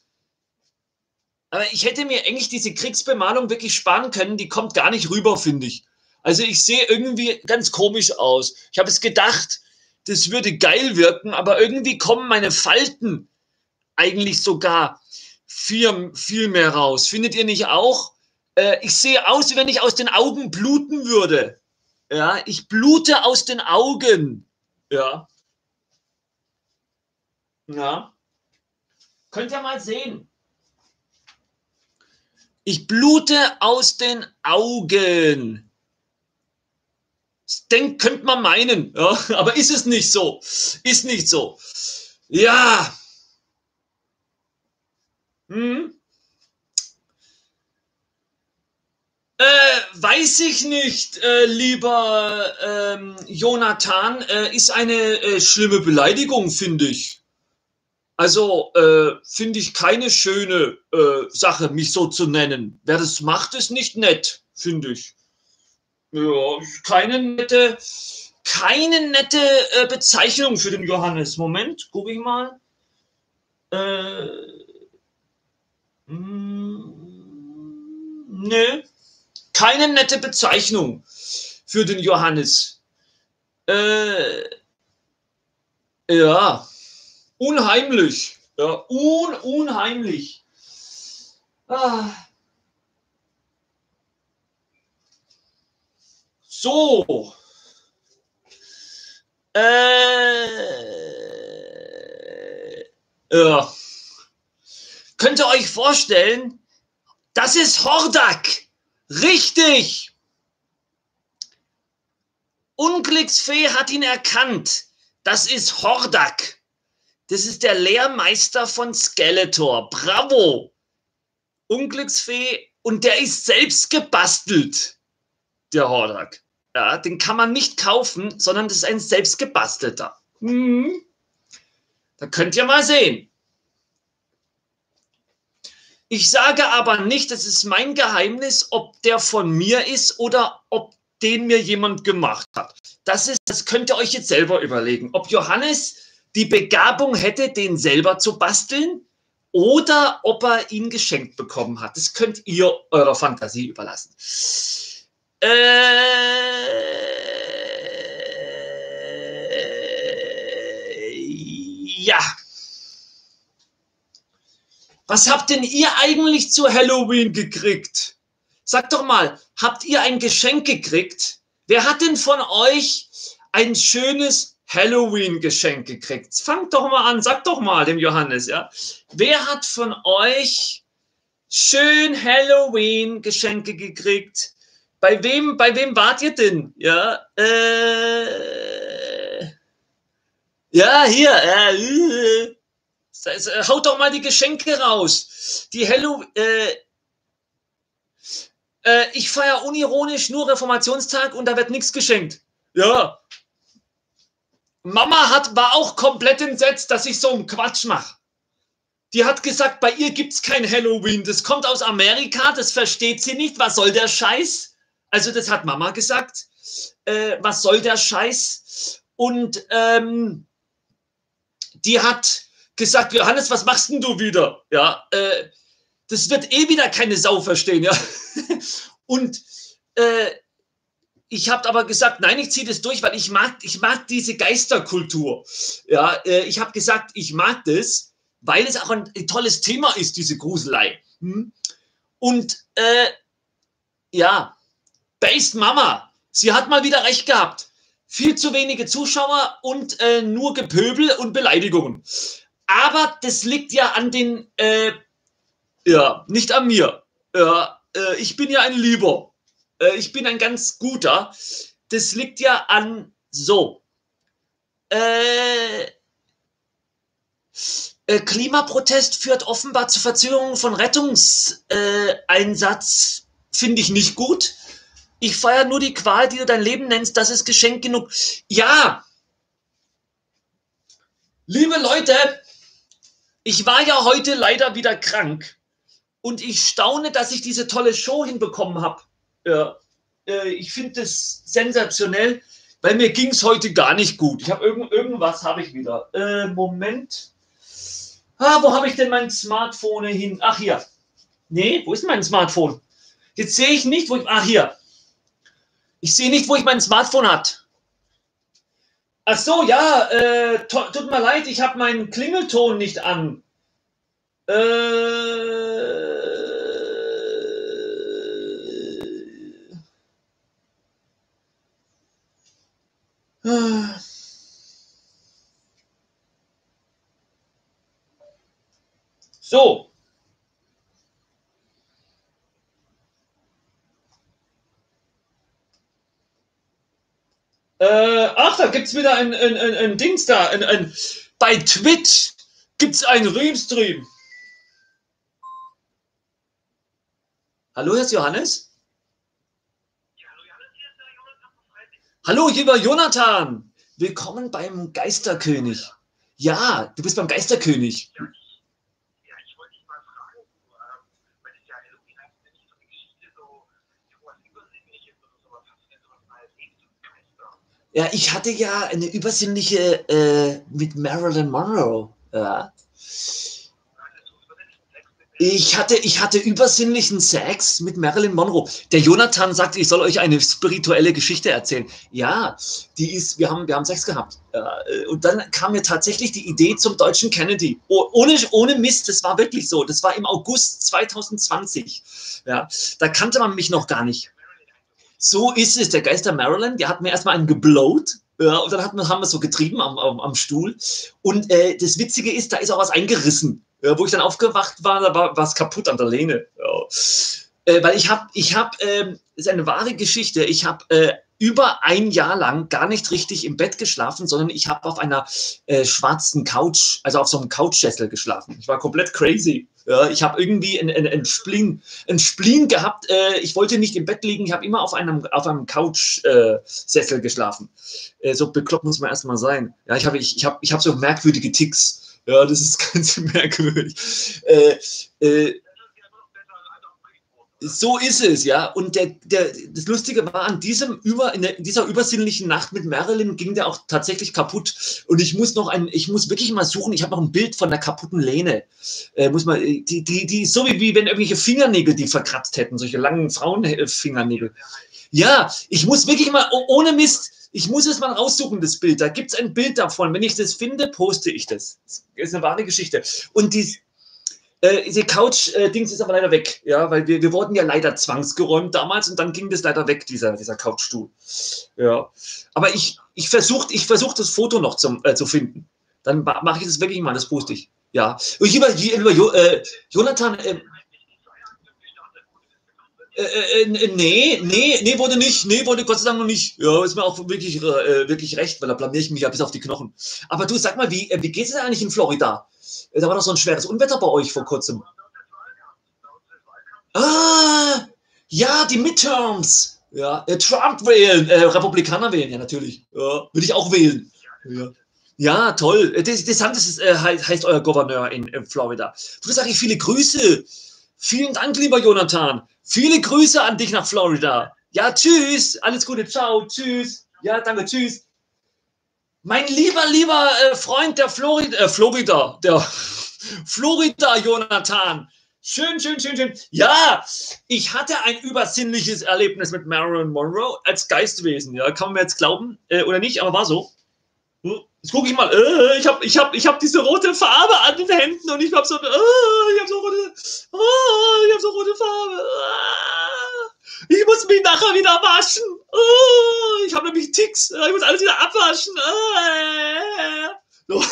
Aber ich hätte mir eigentlich diese Kriegsbemalung wirklich sparen können, die kommt gar nicht rüber, finde ich. Also ich sehe irgendwie ganz komisch aus. Ich habe es gedacht, das würde geil wirken, aber irgendwie kommen meine Falten eigentlich sogar viel, viel mehr raus. Findet ihr nicht auch? Äh, ich sehe aus, wie wenn ich aus den Augen bluten würde. Ja, ich blute aus den Augen. Ja. Ja. Könnt ihr mal sehen. Ich blute aus den Augen. Das denkt, könnte man meinen, ja, aber ist es nicht so. Ist nicht so. Ja. Hm. Äh, weiß ich nicht, äh, lieber ähm, Jonathan, äh, ist eine äh, schlimme Beleidigung, finde ich. Also äh, finde ich keine schöne äh, Sache, mich so zu nennen. Wer das macht, ist nicht nett, finde ich. Ja, keine nette, keine nette äh, Bezeichnung für den Johannes. Moment, gucke ich mal. Äh, mh, ne, keine nette Bezeichnung für den Johannes. Äh, ja, unheimlich. Ja, un, unheimlich. Ah. So. Äh, ja. Könnt ihr euch vorstellen, das ist Hordak. Richtig. Unglücksfee hat ihn erkannt. Das ist Hordak. Das ist der Lehrmeister von Skeletor. Bravo. Unglücksfee. Und der ist selbst gebastelt, der Hordak. Ja, den kann man nicht kaufen, sondern das ist ein selbst gebastelter. Hm. Da könnt ihr mal sehen. Ich sage aber nicht, das ist mein Geheimnis, ob der von mir ist oder ob den mir jemand gemacht hat. Das ist, das könnt ihr euch jetzt selber überlegen. Ob Johannes die Begabung hätte, den selber zu basteln oder ob er ihn geschenkt bekommen hat. Das könnt ihr eurer Fantasie überlassen. Äh, ja. Was habt denn ihr eigentlich zu Halloween gekriegt? Sagt doch mal, habt ihr ein Geschenk gekriegt? Wer hat denn von euch ein schönes Halloween-Geschenk gekriegt? Fangt doch mal an, sagt doch mal dem Johannes, ja. Wer hat von euch schön Halloween-Geschenke gekriegt? Bei wem, bei wem wart ihr denn? Ja, äh, ja, hier, äh, haut doch mal die Geschenke raus. Die Halloween, äh, äh, ich feiere unironisch nur Reformationstag und da wird nichts geschenkt. Ja. Mama hat, war auch komplett entsetzt, dass ich so einen Quatsch mache. Die hat gesagt, bei ihr gibt es kein Halloween. Das kommt aus Amerika, das versteht sie nicht. Was soll der Scheiß? Also das hat Mama gesagt. Äh, was soll der Scheiß? Und ähm, die hat gesagt, Johannes, was machst denn du wieder? Ja, äh, das wird eh wieder keine Sau verstehen, ja. Und äh, ich habe aber gesagt, nein, ich ziehe das durch, weil ich mag, ich mag diese Geisterkultur. Ja, äh, ich habe gesagt, ich mag das, weil es auch ein, ein tolles Thema ist, diese Gruselei. Hm? Und äh, ja, Based Mama, sie hat mal wieder recht gehabt. Viel zu wenige Zuschauer und äh, nur Gepöbel und Beleidigungen. Aber das liegt ja an den, äh, ja, nicht an mir. Ja, äh, ich bin ja ein Lieber. Äh, ich bin ein ganz guter. Das liegt ja an, so. Äh, Äh, Klimaprotest führt offenbar zu Verzögerungen von Rettungseinsatz. Äh, Finde ich nicht gut. Ich feiere nur die Qual, die du dein Leben nennst. Das ist Geschenk genug. Ja, liebe Leute, ich war ja heute leider wieder krank. Und ich staune, dass ich diese tolle Show hinbekommen habe. Ja, äh, ich finde das sensationell, weil mir ging es heute gar nicht gut. Ich habe irgend, irgendwas habe ich wieder. Äh, Moment. Ah, wo habe ich denn mein Smartphone hin? Ach, hier. Nee, wo ist mein Smartphone? Jetzt sehe ich nicht, wo ich... Ach, hier. Ich sehe nicht, wo ich mein Smartphone hat. Ach so, ja, äh, tut mir leid, ich habe meinen Klingelton nicht an. Äh... So. Äh, ach, da gibt es wieder ein, ein, ein, ein Dings da. Ein, ein, bei Twitch gibt es einen Revstream. Hallo, hier ist Johannes. Ja, hallo Johannes, hier ist der Jonathan von Freising. Hallo, lieber Jonathan. Willkommen beim Geisterkönig. Ja, du bist beim Geisterkönig. Ja, ich, ja, ich wollte dich mal fragen, du, ähm, weil das ja Halloween hast du nicht so eine Geschichte, so was Übersinnliches oder sowas. Hast du denn sowas mal erlebt mit Geister? Ja, ich hatte ja eine übersinnliche äh, mit Marilyn Monroe. Ja. Ich hatte, ich hatte übersinnlichen Sex mit Marilyn Monroe. Der Jonathan sagt, ich soll euch eine spirituelle Geschichte erzählen. Ja, die ist, wir haben, wir haben Sex gehabt. Und dann kam mir tatsächlich die Idee zum deutschen Kennedy. Oh, ohne, ohne Mist, das war wirklich so. Das war im August zwanzig zwanzig. Ja, da kannte man mich noch gar nicht. So ist es, der Geister Marilyn, der hat mir erstmal einen geblowt. Ja, und dann hat man, haben wir so getrieben am, am, am Stuhl. Und äh, das Witzige ist, da ist auch was eingerissen. Ja, wo ich dann aufgewacht war, da war was kaputt an der Lehne. Ja. Äh, weil ich habe, ich habe, äh, ist eine wahre Geschichte, ich habe äh, über ein Jahr lang gar nicht richtig im Bett geschlafen, sondern ich habe auf einer äh, schwarzen Couch, also auf so einem Couchsessel geschlafen. Ich war komplett crazy. Ja, ich habe irgendwie ein, ein, ein, Spleen, ein Spleen gehabt. Äh, ich wollte nicht im Bett liegen, ich habe immer auf einem, auf einem Couchsessel äh, geschlafen. Äh, so bekloppt muss man erstmal sein. Ja, ich habe ich, ich hab, ich hab so merkwürdige Ticks. Ja, das ist ganz merkwürdig. Äh, äh, so ist es, ja. Und der, der, das Lustige war, an diesem über, in, der, in dieser übersinnlichen Nacht mit Marilyn ging der auch tatsächlich kaputt. Und ich muss noch ein, ich muss wirklich mal suchen, ich habe noch ein Bild von der kaputten Lehne. Äh, muss man, die, die, die ist so wie, wie wenn irgendwelche Fingernägel die verkratzt hätten, solche langen Frauenfingernägel. Ja, ich muss wirklich mal, ohne Mist, ich muss es mal raussuchen, das Bild. Da gibt es ein Bild davon. Wenn ich das finde, poste ich das. Das ist eine wahre Geschichte. Und die, äh, die Couch-Dings ist aber leider weg. Ja, weil wir, wir wurden ja leider zwangsgeräumt damals und dann ging das leider weg, dieser, dieser Couchstuhl. Ja. Aber ich, ich versuche ich versuch das Foto noch zum, äh, zu finden. Dann mache ich das wirklich mal, das poste ich. Ja. Und lieber, lieber jo, äh, Jonathan, äh, Äh, äh, nee, nee, nee, wurde nicht, nee, wurde Gott sei Dank noch nicht. Ja, ist mir auch wirklich, äh, wirklich recht, weil da blamier ich mich ja bis auf die Knochen. Aber du, sag mal, wie, äh, wie geht's denn eigentlich in Florida? Da war doch so ein schweres Unwetter bei euch vor kurzem. Ah, ja, die Midterms. Ja, äh, Trump wählen, äh, Republikaner wählen, ja, natürlich. Ja, würde ich auch wählen. Ja. Ja, toll. Das, das ist, äh, heißt euer Gouverneur in, in Florida. Du, sag ich viele Grüße. Vielen Dank, lieber Jonathan. Viele Grüße an dich nach Florida. Ja, tschüss. Alles Gute. Ciao. Tschüss. Ja, danke. Tschüss. Mein lieber, lieber äh, Freund der Florida, äh, Florida, der Florida, Jonathan. Schön, schön, schön, schön. Ja, ich hatte ein übersinnliches Erlebnis mit Marilyn Monroe als Geistwesen. Ja, kann man mir jetzt glauben äh, oder nicht, aber war so. Jetzt gucke ich mal, äh, ich habe ich hab, ich hab diese rote Farbe an den Händen und ich habe so, äh, ich habe so rote, äh, ich habe so rote Farbe. Äh, ich muss mich nachher wieder waschen. Äh, ich habe nämlich Ticks, ich muss alles wieder abwaschen. Äh, so.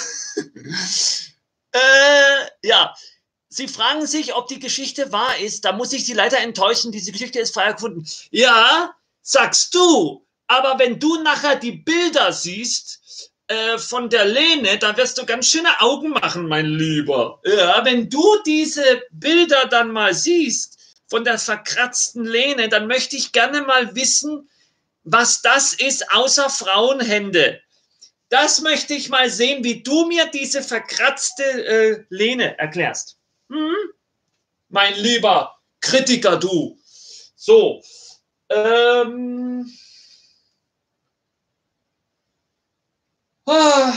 äh, ja, Sie fragen sich, ob die Geschichte wahr ist. Da muss ich Sie leider enttäuschen, diese Geschichte ist frei erfunden. Ja, sagst du, aber wenn du nachher die Bilder siehst, äh, von der Lene, da wirst du ganz schöne Augen machen, mein Lieber. Ja, wenn du diese Bilder dann mal siehst von der verkratzten Lene, dann möchte ich gerne mal wissen, was das ist außer Frauenhände. Das möchte ich mal sehen, wie du mir diese verkratzte äh, Lene erklärst. Hm? Mein lieber Kritiker, du. So. Ähm. Ah.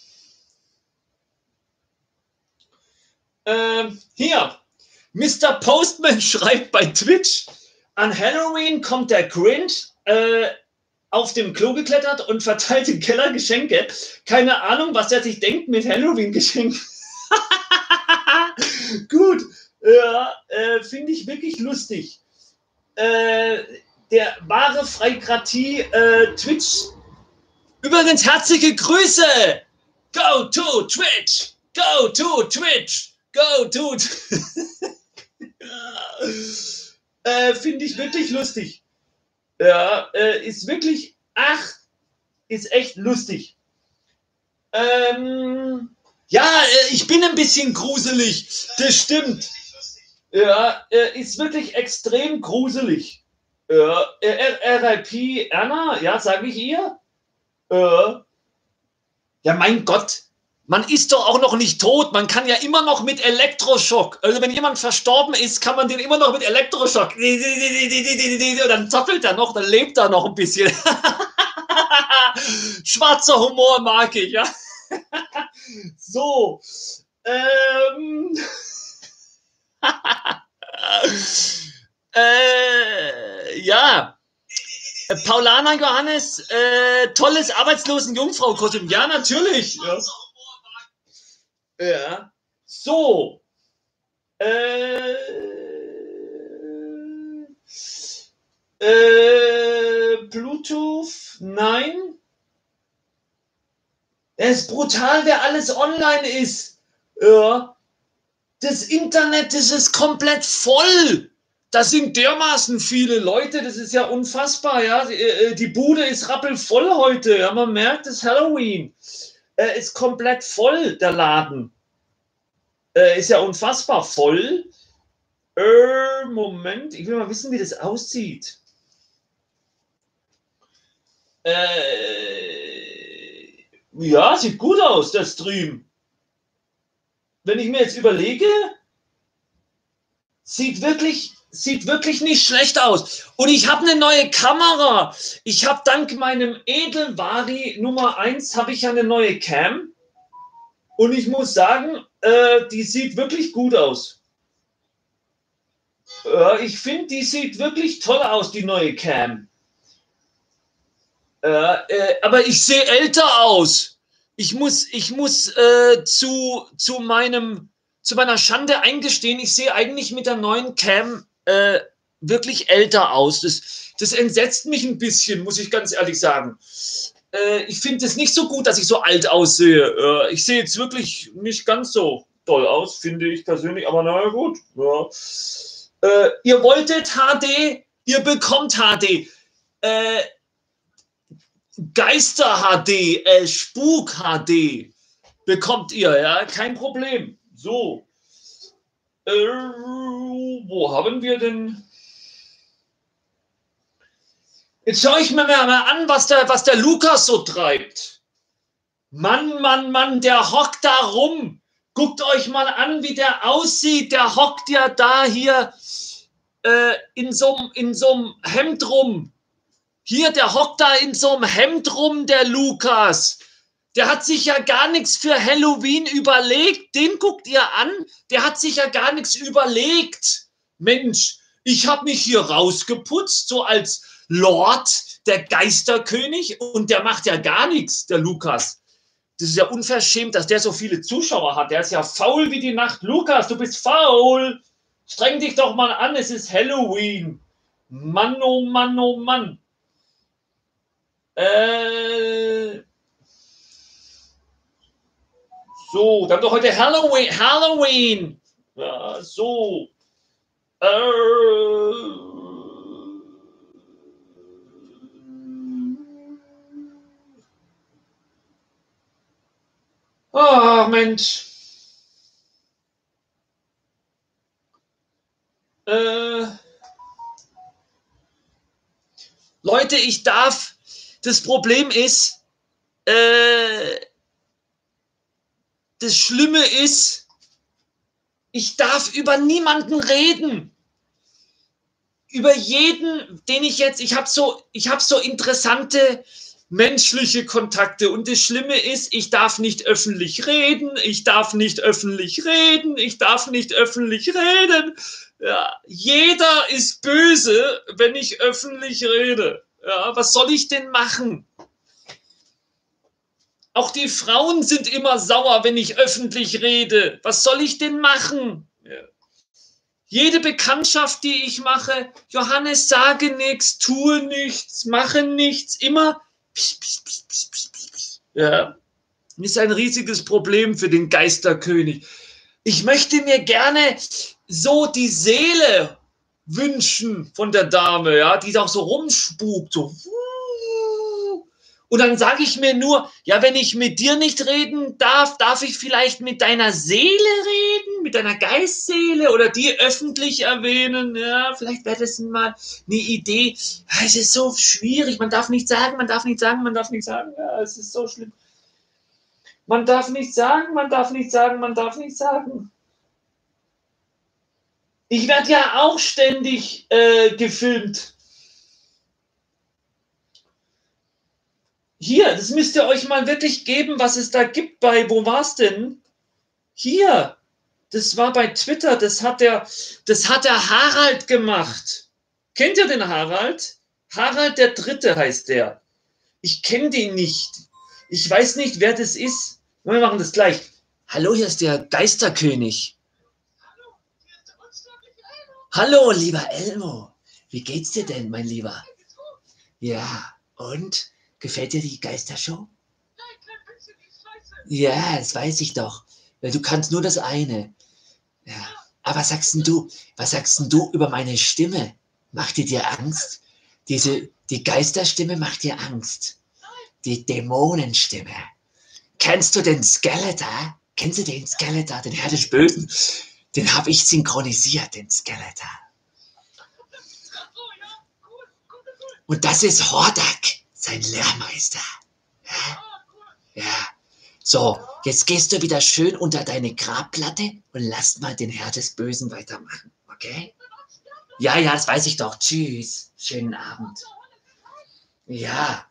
Ähm, hier. Mister Postman schreibt bei Twitch, an Halloween kommt der Grinch äh, auf dem Klo geklettert und verteilt im Keller Geschenke. Keine Ahnung, was er sich denkt mit Halloween-Geschenken. Gut, ja, äh, finde ich wirklich lustig. Äh, der wahre Freikratie äh, Twitch. Übrigens herzliche Grüße. Go to Twitch. Go to Twitch. Go to. äh, finde ich wirklich lustig. Ja, äh, ist wirklich, ach, ist echt lustig. Ähm, ja, äh, ich bin ein bisschen gruselig. Das stimmt. Ja, äh, ist wirklich extrem gruselig. Ja, R I P Erna, ja, sage ich ihr. Äh, ja, mein Gott. Man ist doch auch noch nicht tot. Man kann ja immer noch mit Elektroschock. Also wenn jemand verstorben ist, kann man den immer noch mit Elektroschock. Und dann zappelt er noch, dann lebt er noch ein bisschen. Schwarzer Humor mag ich, ja. So. Ähm. äh, ja. Paulana Johannes, äh, tolles Arbeitslosen-Jungfrau-Kostüm. Ja, natürlich. Ja. Ja. So. Äh, äh, Bluetooth? Nein. Es ist brutal, wer alles online ist. Ja. Das Internet, das ist komplett voll. Das sind dermaßen viele Leute, das ist ja unfassbar. Ja. Die Bude ist rappelvoll heute. Ja. Man merkt, es ist Halloween. Äh, ist komplett voll, der Laden. Äh, ist ja unfassbar voll. Äh, Moment, ich will mal wissen, wie das aussieht. Äh, ja, sieht gut aus, der Stream. Wenn ich mir jetzt überlege, sieht wirklich, sieht wirklich nicht schlecht aus. Und ich habe eine neue Kamera. Ich habe dank meinem Edelvari Nummer eins habe ich eine neue Cam. Und ich muss sagen, äh, die sieht wirklich gut aus. Äh, ich finde, die sieht wirklich toll aus, die neue Cam. Äh, äh, aber ich sehe älter aus. Ich muss, ich muss äh, zu, zu, meinem, zu meiner Schande eingestehen, ich sehe eigentlich mit der neuen Cam äh, wirklich älter aus. Das, das entsetzt mich ein bisschen, muss ich ganz ehrlich sagen. Äh, ich finde es nicht so gut, dass ich so alt aussehe. Äh, ich sehe jetzt wirklich nicht ganz so toll aus, finde ich persönlich, aber naja, gut. Ja. Äh, ihr wolltet H D, ihr bekommt H D. Äh, Geister-H D, äh, Spuk-H D bekommt ihr, ja, kein Problem. So, äh, wo haben wir denn? Jetzt schaue ich mir mal an, was der, was der Lukas so treibt. Mann, Mann, Mann, der hockt da rum. Guckt euch mal an, wie der aussieht. Der hockt ja da hier äh, in so einem Hemd rum. Hier, der hockt da in so einem Hemd rum, der Lukas. Der hat sich ja gar nichts für Halloween überlegt. Den guckt ihr an. Der hat sich ja gar nichts überlegt. Mensch, ich habe mich hier rausgeputzt, so als Lord, der Geisterkönig. Und der macht ja gar nichts, der Lukas. Das ist ja unverschämt, dass der so viele Zuschauer hat. Der ist ja faul wie die Nacht. Lukas, du bist faul. Streng dich doch mal an, es ist Halloween. Mann, oh Mann, oh Mann. Äh, so, dann doch heute Halloween. Halloween. Ja, so. Äh, Oh, Mensch. Äh, Leute, ich darf, das Problem ist, äh, das Schlimme ist, ich darf über niemanden reden. Über jeden, den ich jetzt, ich habe so, ich habe so interessante menschliche Kontakte und das Schlimme ist, ich darf nicht öffentlich reden, ich darf nicht öffentlich reden, ich darf nicht öffentlich reden. Ja, jeder ist böse, wenn ich öffentlich rede. Ja, was soll ich denn machen? Auch die Frauen sind immer sauer, wenn ich öffentlich rede. Was soll ich denn machen? Ja. Jede Bekanntschaft, die ich mache, Johannes, sage nichts, tue nichts, mache nichts, immer. Psch, psch, psch, psch, psch, psch. Ja, ist ein riesiges Problem für den Geisterkönig. Ich möchte mir gerne so die Seele wünschen von der Dame, ja, die auch so rumspukt, so. Und dann sage ich mir nur, ja, wenn ich mit dir nicht reden darf, darf ich vielleicht mit deiner Seele reden, mit deiner Geistseele oder die öffentlich erwähnen. Ja, vielleicht wäre das mal eine Idee. Es ist so schwierig, man darf nicht sagen, man darf nicht sagen, man darf nicht sagen. Ja, es ist so schlimm. Man darf nicht sagen, man darf nicht sagen, man darf nicht sagen. Ich werde ja auch ständig äh, gefilmt. Hier, das müsst ihr euch mal wirklich geben, was es da gibt bei, wo war es denn? Hier, das war bei Twitter, das hat der, das hat der Harald gemacht. Kennt ihr den Harald? Harald der Dritte heißt der. Ich kenne den nicht. Ich weiß nicht, wer das ist. Wir machen das gleich. Hallo, hier ist der Geisterkönig. Hallo, hier ist der unsterbliche Elmo. Hallo, lieber Elmo. Wie geht's dir denn, mein Lieber? Mir geht's gut. Ja, und? Gefällt dir die Geistershow? Nein, kein bisschen, die ist scheiße. Ja, das weiß ich doch. Weil du kannst nur das eine. Ja. Aber was sagst denn du, was sagst denn du über meine Stimme? Macht die dir Angst? Diese, die Geisterstimme macht dir Angst. Die Dämonenstimme. Kennst du den Skeletor? Kennst du den Skeletor, den Herr des Bösen? Den habe ich synchronisiert, den Skeletor. Ach so, ja, cool, cool, cool. Und das ist Hordak, sein Lehrmeister. Ja, Ah, cool. ja. So, jetzt gehst du wieder schön unter deine Grabplatte und lass mal den Herr des Bösen weitermachen, okay? Ja, ja, das weiß ich doch. Tschüss, schönen Abend. Ja.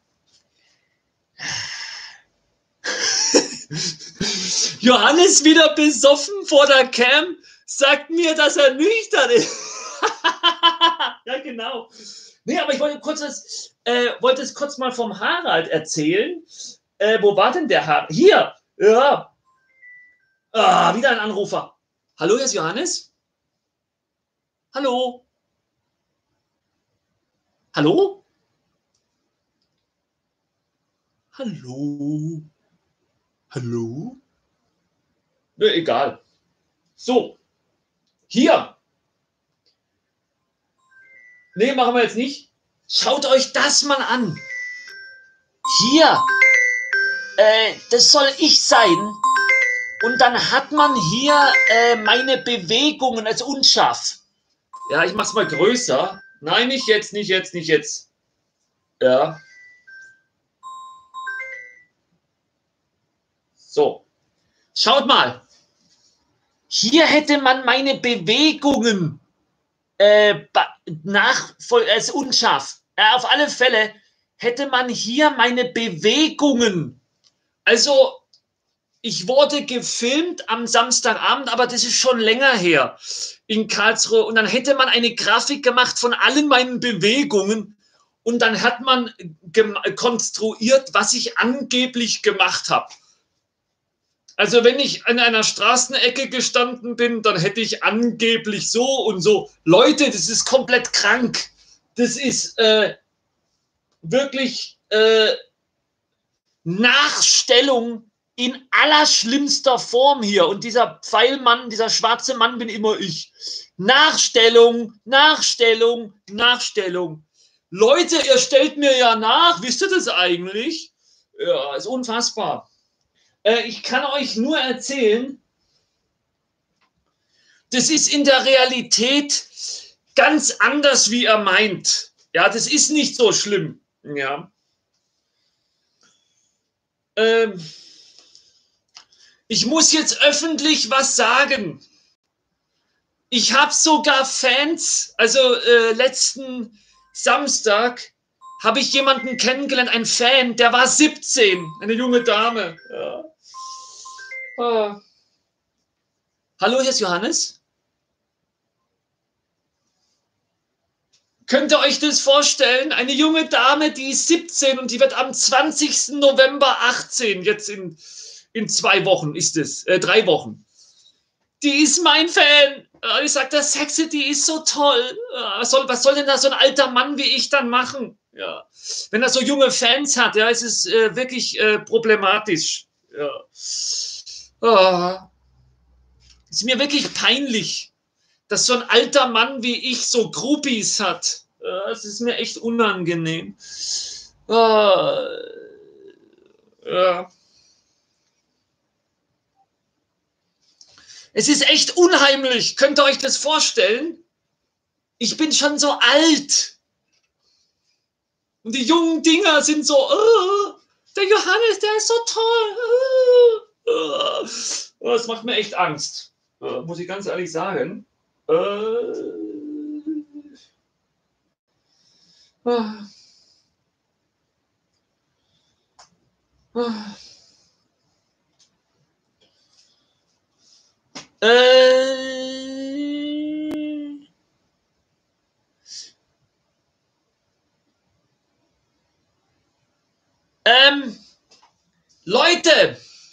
Johannes wieder besoffen vor der Cam, sagt mir, dass er nüchtern ist. Ja, genau. Nee, aber ich wollte kurz das, äh, wollte es kurz mal vom Harald erzählen. Äh, wo war denn der Harald? Hier! Ja. Ah, wieder ein Anrufer. Hallo, hier ist Johannes. Hallo. Hallo? Hallo? Hallo? Nö, egal. So. Hier. Nee, machen wir jetzt nicht. Schaut euch das mal an. Hier. Äh, das soll ich sein. Und dann hat man hier äh, meine Bewegungen als unscharf. Ja, ich mach's mal größer. Nein, nicht jetzt, nicht jetzt, nicht jetzt. Ja. So. Schaut mal. Hier hätte man meine Bewegungen äh, nach, als unscharf. Ja, auf alle Fälle hätte man hier meine Bewegungen. Also, ich wurde gefilmt am Samstagabend, aber das ist schon länger her in Karlsruhe. Und dann hätte man eine Grafik gemacht von allen meinen Bewegungen. Und dann hat man konstruiert, was ich angeblich gemacht habe. Also wenn ich an einer Straßenecke gestanden bin, dann hätte ich angeblich so und so. Leute, das ist komplett krank. Das ist äh, wirklich äh, Nachstellung in allerschlimmster Form hier. Und dieser Pfeilmann, dieser schwarze Mann bin immer ich. Nachstellung, Nachstellung, Nachstellung. Leute, ihr stellt mir ja nach. Wisst ihr das eigentlich? Ja, ist unfassbar. Äh, ich kann euch nur erzählen, das ist in der Realität ganz anders, wie er meint. Ja, das ist nicht so schlimm. Ja. Ähm, ich muss jetzt öffentlich was sagen. Ich habe sogar Fans, also äh, letzten Samstag habe ich jemanden kennengelernt, einen Fan, der war siebzehn, eine junge Dame. Ja. Ah. Hallo, hier ist Johannes. Könnt ihr euch das vorstellen? Eine junge Dame, die ist siebzehn und die wird am zwanzigsten November achtzehn. Jetzt in, in zwei Wochen ist es, äh, drei Wochen. Die ist mein Fan. Ich sag, der Sexy, die ist so toll. Was soll, was soll denn da so ein alter Mann wie ich dann machen? Ja. Wenn er so junge Fans hat, ja, es ist äh, wirklich äh, problematisch. Ja. Oh. Ist mir wirklich peinlich, dass so ein alter Mann wie ich so Groupies hat. Das ist mir echt unangenehm. Oh. Ja. Es ist echt unheimlich. Könnt ihr euch das vorstellen? Ich bin schon so alt. Und die jungen Dinger sind so, oh, der Johannes, der ist so toll. Oh, oh, das macht mir echt Angst. Oh, muss ich ganz ehrlich sagen. Äh, oh, oh. Äh, ähm, Leute,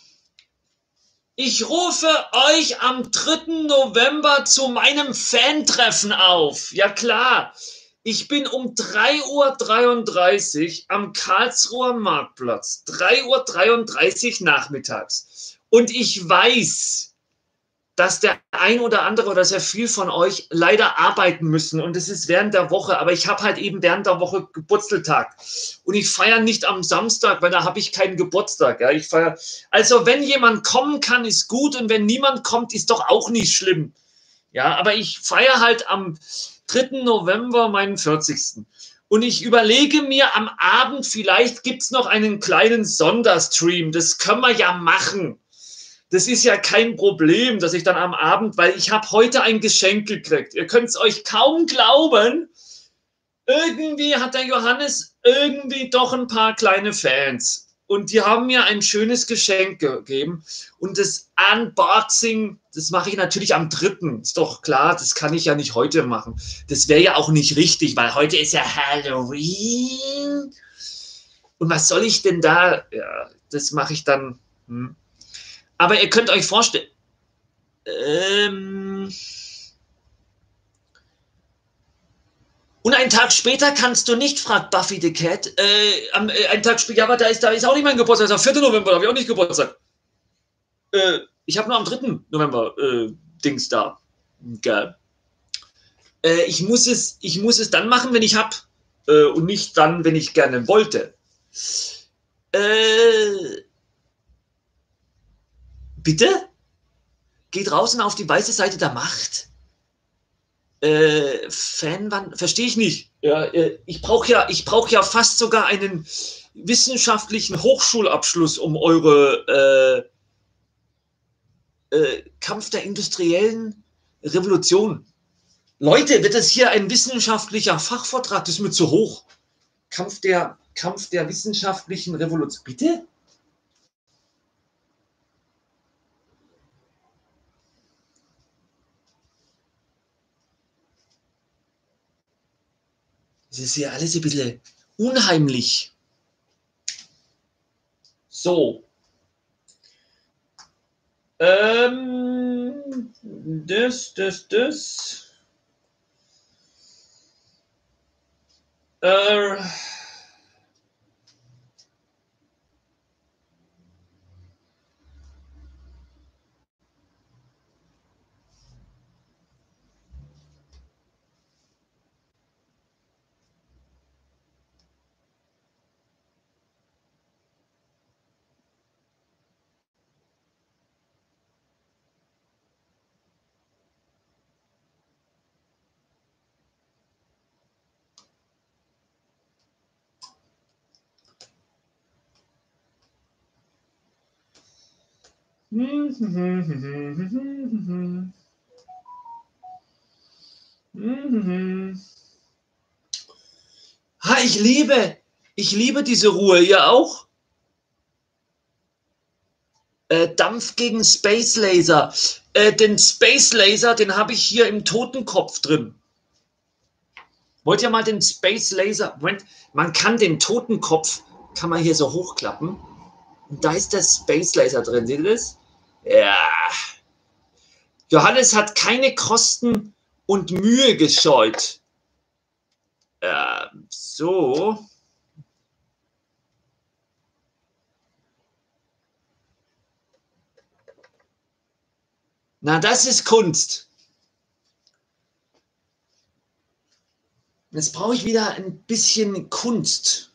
ich rufe euch am dritten November zu meinem Fantreffen auf. Ja klar, ich bin um drei Uhr dreiunddreißig am Karlsruher Marktplatz. drei Uhr dreiunddreißig nachmittags. Und ich weiß, dass der ein oder andere oder sehr viel von euch leider arbeiten müssen und es ist während der Woche, aber ich habe halt eben während der Woche Geburtstag und ich feiere nicht am Samstag, weil da habe ich keinen Geburtstag. Ja, ich feiere. Also wenn jemand kommen kann, ist gut und wenn niemand kommt, ist doch auch nicht schlimm. Ja, aber ich feiere halt am dritten November meinen vierzigsten. Und ich überlege mir am Abend, vielleicht gibt es noch einen kleinen Sonderstream. Das können wir ja machen. Das ist ja kein Problem, dass ich dann am Abend, weil ich habe heute ein Geschenk gekriegt. Ihr könnt es euch kaum glauben. Irgendwie hat der Johannes irgendwie doch ein paar kleine Fans. Und die haben mir ein schönes Geschenk gegeben. Und das Unboxing, das mache ich natürlich am dritten. Ist doch klar, das kann ich ja nicht heute machen. Das wäre ja auch nicht richtig, weil heute ist ja Halloween. Und was soll ich denn da? Ja, das mache ich dann. Hm. Aber ihr könnt euch vorstellen, ähm, und einen Tag später kannst du nicht, fragt Buffy the Cat. Äh, am, äh, einen Tag später, ja, aber da ist, da ist auch nicht mein Geburtstag, das ist am vierten November, da habe ich auch nicht Geburtstag. Äh, ich habe nur am dritten November äh, Dings da. Geil. Äh, ich, muss es, ich muss es dann machen, wenn ich habe. Äh, und nicht dann, wenn ich gerne wollte. Äh, bitte? Geht draußen auf die weiße Seite der Macht. Äh, Fanband, verstehe ich nicht. Ja, äh, ich brauche ja, ich brauche ja fast sogar einen wissenschaftlichen Hochschulabschluss, um eure äh, äh, Kampf der industriellen Revolution. Leute, wird das hier ein wissenschaftlicher Fachvortrag? Das ist mir zu hoch. Kampf der, Kampf der wissenschaftlichen Revolution. Bitte? Das ist hier alles ein bisschen unheimlich. So. Ähm, das, das, das. Äh, Ha, ich liebe, ich liebe diese Ruhe. Ihr auch? Äh, Dampf gegen Space Laser. Äh, den Space Laser, den habe ich hier im Totenkopf drin. Wollt ihr mal den Space Laser? Moment, man kann den Totenkopf, kann man hier so hochklappen. Und da ist der Space Laser drin. Seht ihr das? Ja. Johannes hat keine Kosten und Mühe gescheut. Äh, so. Na, das ist Kunst. Jetzt brauche ich wieder ein bisschen Kunst.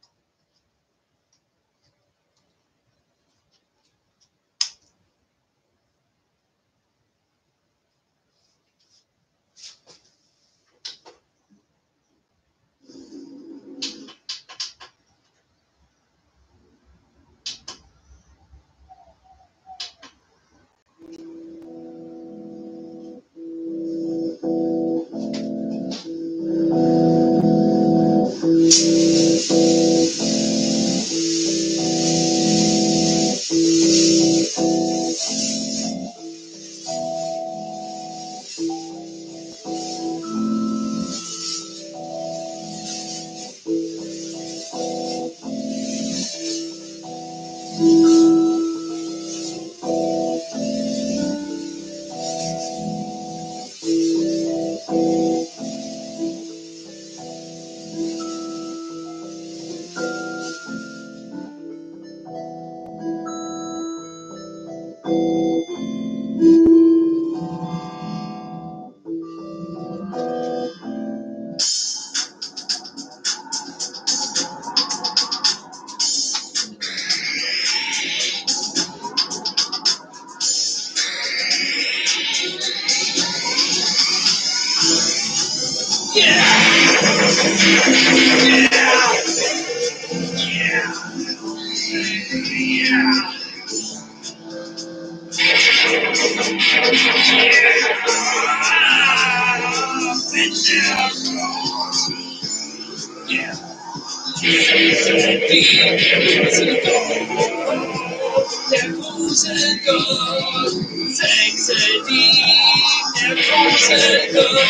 Der große Gott, sexe die, der große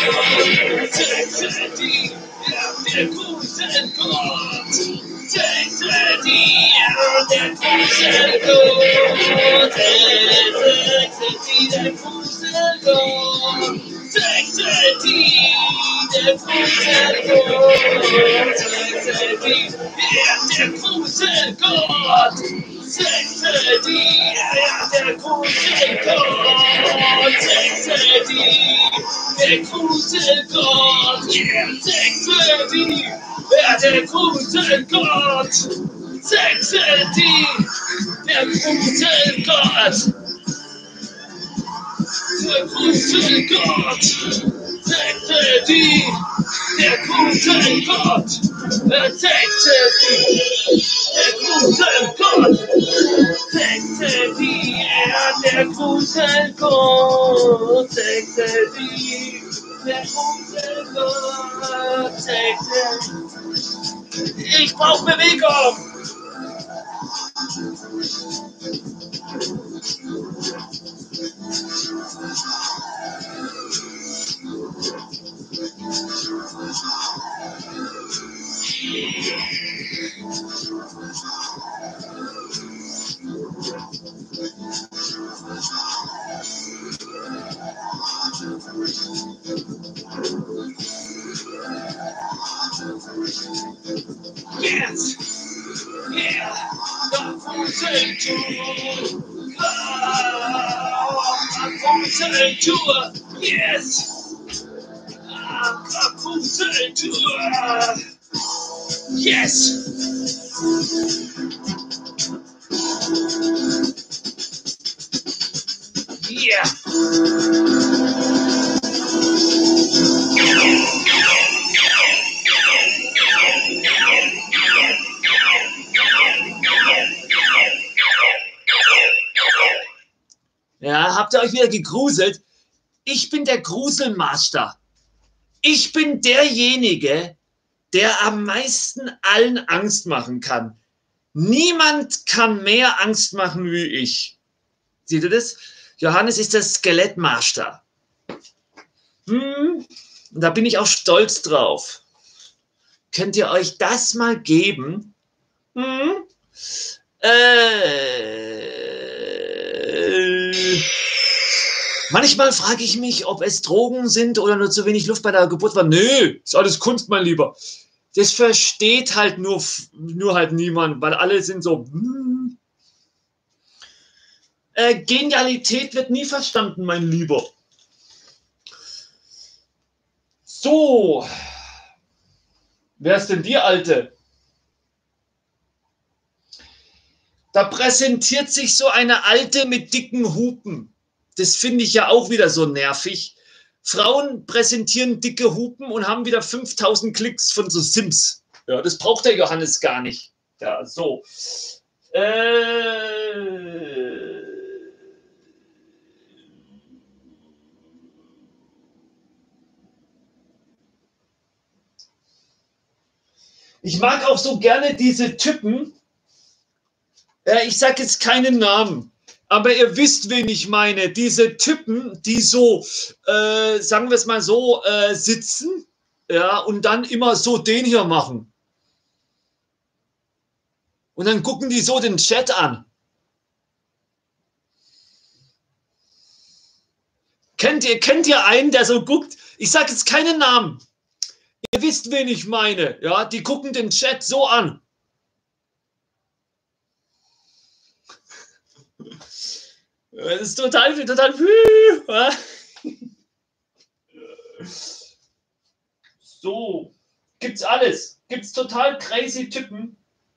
Gott, sexe die, ja, der große Gott, sexe die, ja, der große Gott, sexe die, der große Gott, sexe die, der große Gott, sexe die, ja, der große Gott. Sexe die, ja, der große Gott, sexe die, der große Gott, yeah, sexe die, ja, der große Gott, sexe die, der große Gott, der große Gott, sexe die, der große Gott, sexe die, der große Gott. Sexe die, ja, der große Gott, sexe die, der große Gott, sexe. Ich brauch Bewegung. Yes, yeah, the große Tour. The große Tour. Yes, the große Tour. Yes. Yeah. habt ihr euch wieder gegruselt. Ich bin der Gruselmaster. Ich bin derjenige, der am meisten allen Angst machen kann. Niemand kann mehr Angst machen wie ich. Seht ihr das? Johannes ist der Skelettmaster. Hm, da bin ich auch stolz drauf. Könnt ihr euch das mal geben? Hm? Äh, manchmal frage ich mich, ob es Drogen sind oder nur zu wenig Luft bei der Geburt war. Nö, ist alles Kunst, mein Lieber. Das versteht halt nur, nur halt niemand, weil alle sind so. Hm. Äh, Genialität wird nie verstanden, mein Lieber. So. Wer ist denn die Alte? Da präsentiert sich so eine Alte mit dicken Hupen. Das finde ich ja auch wieder so nervig. Frauen präsentieren dicke Hupen und haben wieder fünftausend Klicks von so Sims. Ja, das braucht der Johannes gar nicht. Ja, so. Äh... Ich mag auch so gerne diese Typen. Äh, ich sage jetzt keinen Namen. Aber ihr wisst, wen ich meine. Diese Typen, die so, äh, sagen wir es mal so, äh, sitzen, ja, und dann immer so den hier machen. Und dann gucken die so den Chat an. Kennt ihr, kennt ihr einen, der so guckt? Ich sage jetzt keinen Namen. Ihr wisst, wen ich meine. Ja, die gucken den Chat so an. Das ist total, total. So, gibt's alles. Gibt's total crazy Typen.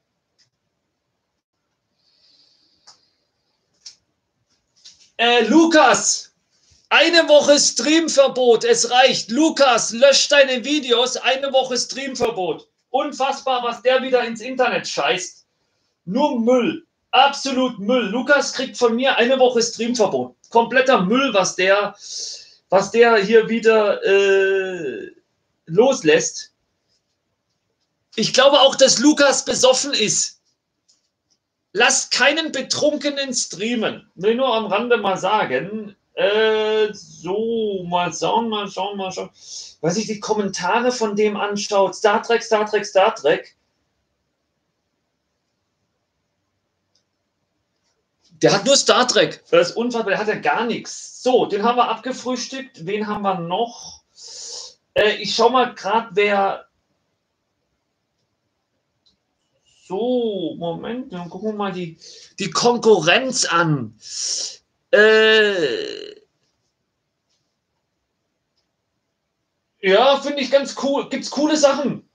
Äh, Lukas, eine Woche Streamverbot. Es reicht. Lukas, lösch deine Videos. Eine Woche Streamverbot. Unfassbar, was der wieder ins Internet scheißt. Nur Müll. Absolut Müll. Lukas kriegt von mir eine Woche Streamverbot. Kompletter Müll, was der, was der hier wieder äh, loslässt. Ich glaube auch, dass Lukas besoffen ist. Lasst keinen Betrunkenen streamen. Will nur am Rande mal sagen. Äh, so, mal schauen, mal schauen, mal schauen. Wenn sich die Kommentare von dem anschaut. Star Trek, Star Trek, Star Trek. Der hat nur Star Trek. Das ist unfassbar, der hat ja gar nichts. So, den haben wir abgefrühstückt. Wen haben wir noch? Äh, ich schau mal gerade, wer... So, Moment, dann gucken wir mal die, die Konkurrenz an. Äh, ja, finde ich ganz cool. Gibt's coole Sachen?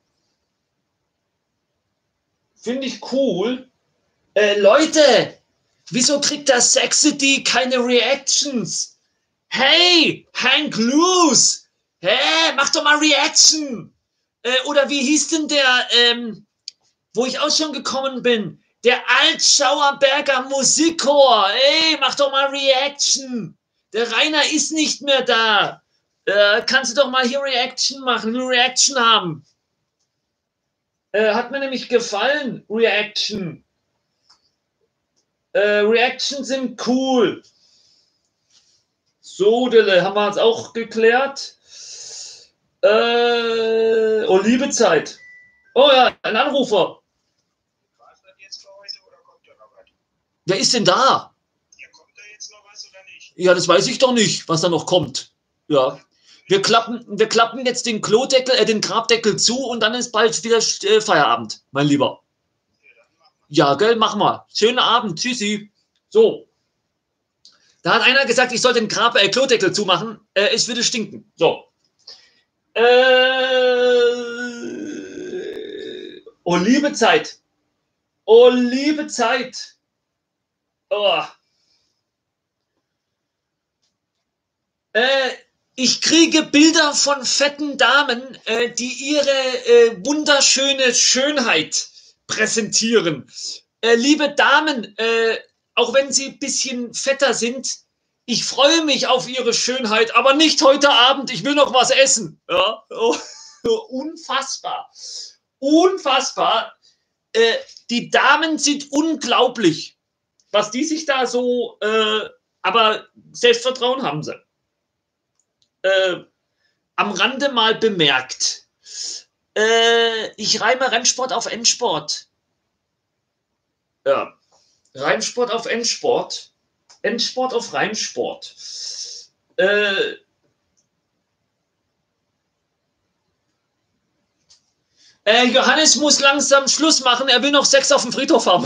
Finde ich cool. Äh, Leute, wieso kriegt das Sexity keine Reactions? Hey, Hank Loose! Hä, hey, mach doch mal Reaction! Äh, oder wie hieß denn der, ähm, wo ich auch schon gekommen bin? Der Altschauerberger Musikchor. Ey, mach doch mal Reaction. Der Rainer ist nicht mehr da. Äh, kannst du doch mal hier Reaction machen, Reaction haben. Äh, hat mir nämlich gefallen, Reaction. Äh, Reaction sind cool. So, Dille, haben wir uns auch geklärt. Äh, oh, Liebezeit. Oh ja, ein Anrufer. Wer ist denn da? Ja, kommt da jetzt noch was oder nicht? Ja, das weiß ich doch nicht, was da noch kommt. Ja. Wir klappen, wir klappen jetzt den Klodeckel, äh, den Grabdeckel zu und dann ist bald wieder äh, Feierabend, mein Lieber. Ja, gell, mach mal. Schönen Abend, tschüssi. So. Da hat einer gesagt, ich soll den Grab, äh, Klodeckel zumachen. Äh, es würde stinken. So. Äh, oh, liebe Zeit. Oh, liebe Zeit. Oh. Äh, ich kriege Bilder von fetten Damen, äh, die ihre äh, wunderschöne Schönheit präsentieren. Äh, liebe Damen, äh, auch wenn sie ein bisschen fetter sind, ich freue mich auf Ihre Schönheit, aber nicht heute Abend. Ich will noch was essen. Ja, oh, unfassbar. Unfassbar. Äh, die Damen sind unglaublich, was die sich da so, äh, aber Selbstvertrauen haben sie. Äh, am Rande mal bemerkt. Äh, ich reime Rennsport auf Endsport. Ja, Reimsport auf Endsport. Endsport auf Reimsport. Äh, äh, Johannes muss langsam Schluss machen. Er will noch Sex auf dem Friedhof haben.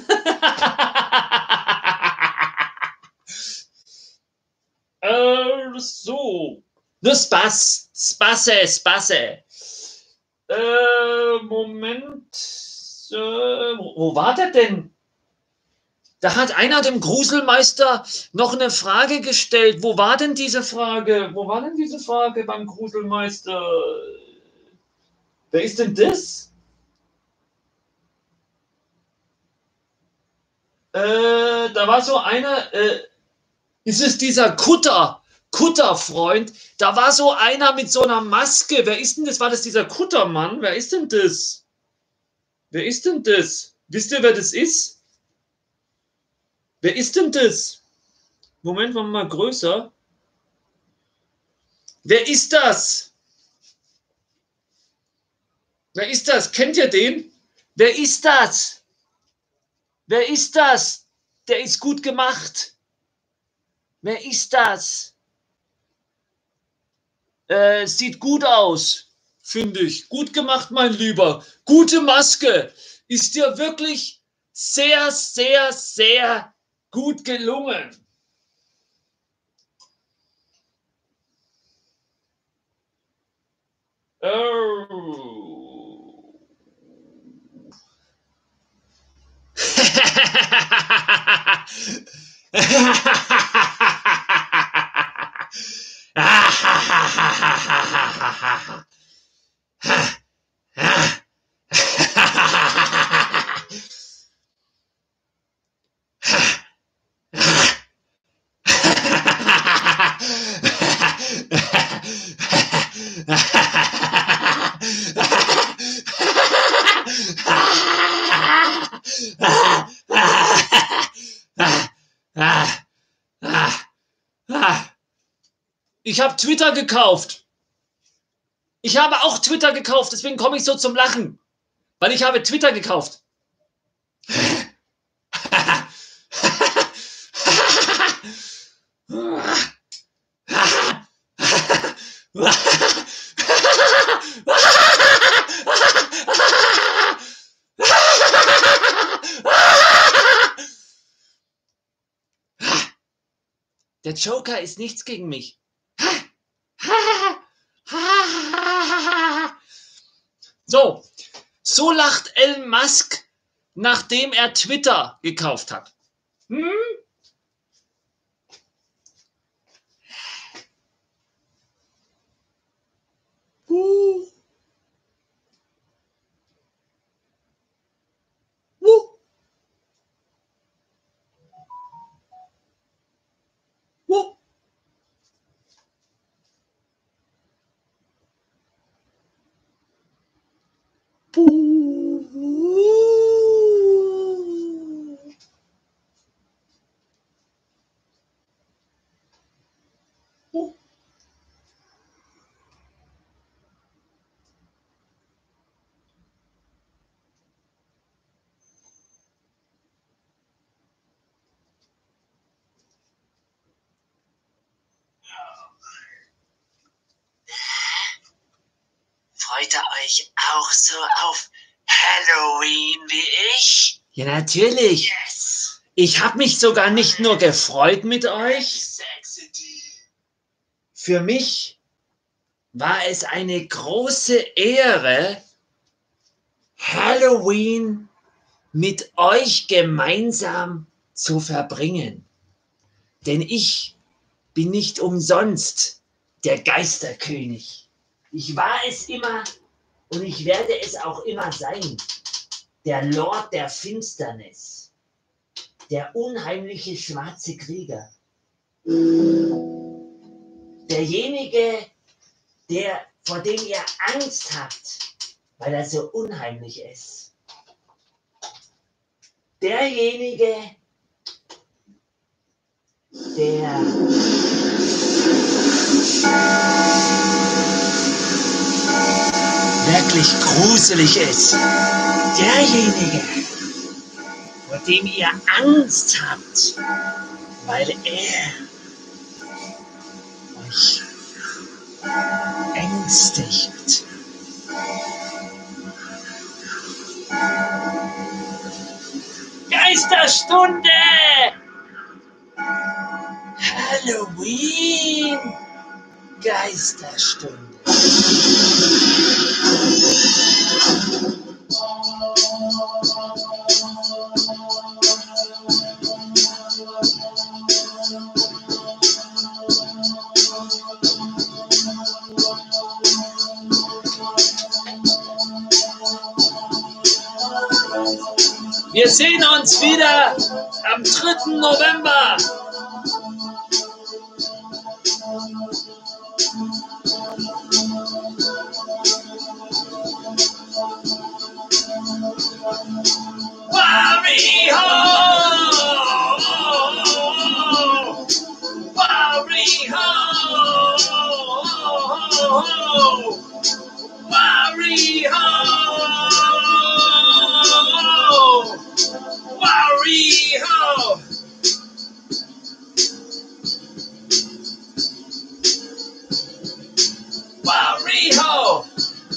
äh, so. Nur Spaß. Spasse, Spasse. Äh, Moment. Äh, wo, wo war der denn? Da hat einer dem Gruselmeister noch eine Frage gestellt. Wo war denn diese Frage? Wo war denn diese Frage beim Gruselmeister? Wer ist denn das? Äh, da war so einer, äh, ist es dieser Kutter, Kutterfreund? Da war so einer mit so einer Maske. Wer ist denn das? War das dieser Kuttermann? Wer ist denn das? Wer ist denn das? Wisst ihr, wer das ist? Wer ist denn das? Moment, machen wir mal größer. Wer ist das? Wer ist das? Kennt ihr den? Wer ist das? Wer ist das? Der ist gut gemacht. Wer ist das? Äh, sieht gut aus, finde ich. Gut gemacht, mein Lieber. Gute Maske. Ist dir wirklich sehr, sehr, sehr gut gelungen. Oh. Ich habe Twitter gekauft. Ich habe auch Twitter gekauft, deswegen komme ich so zum Lachen. Weil ich habe Twitter gekauft. Der Joker ist nichts gegen mich. So, so lacht Elon Musk, nachdem er Twitter gekauft hat. Hm? Uh. Uh. Uh. Freut ihr euch auch so auf Halloween wie ich? Ja, natürlich. Yes. Ich habe mich sogar nicht nur gefreut mit euch. Für mich war es eine große Ehre, Halloween mit euch gemeinsam zu verbringen. Denn ich bin nicht umsonst der Geisterkönig. Ich war es immer und ich werde es auch immer sein. Der Lord der Finsternis. Der unheimliche schwarze Krieger. Derjenige, der, vor dem ihr Angst habt, weil er so unheimlich ist. Derjenige, der wirklich gruselig ist. Derjenige, vor dem ihr Angst habt, weil er euch ängstigt. Geisterstunde! Halloween! Geisterstunde! Wir sehen uns wieder am dritten November. Wario! Wario! Wario! Wario! Wario!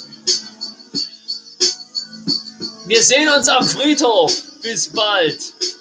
Wir sehen uns am Friedhof. Bis bald.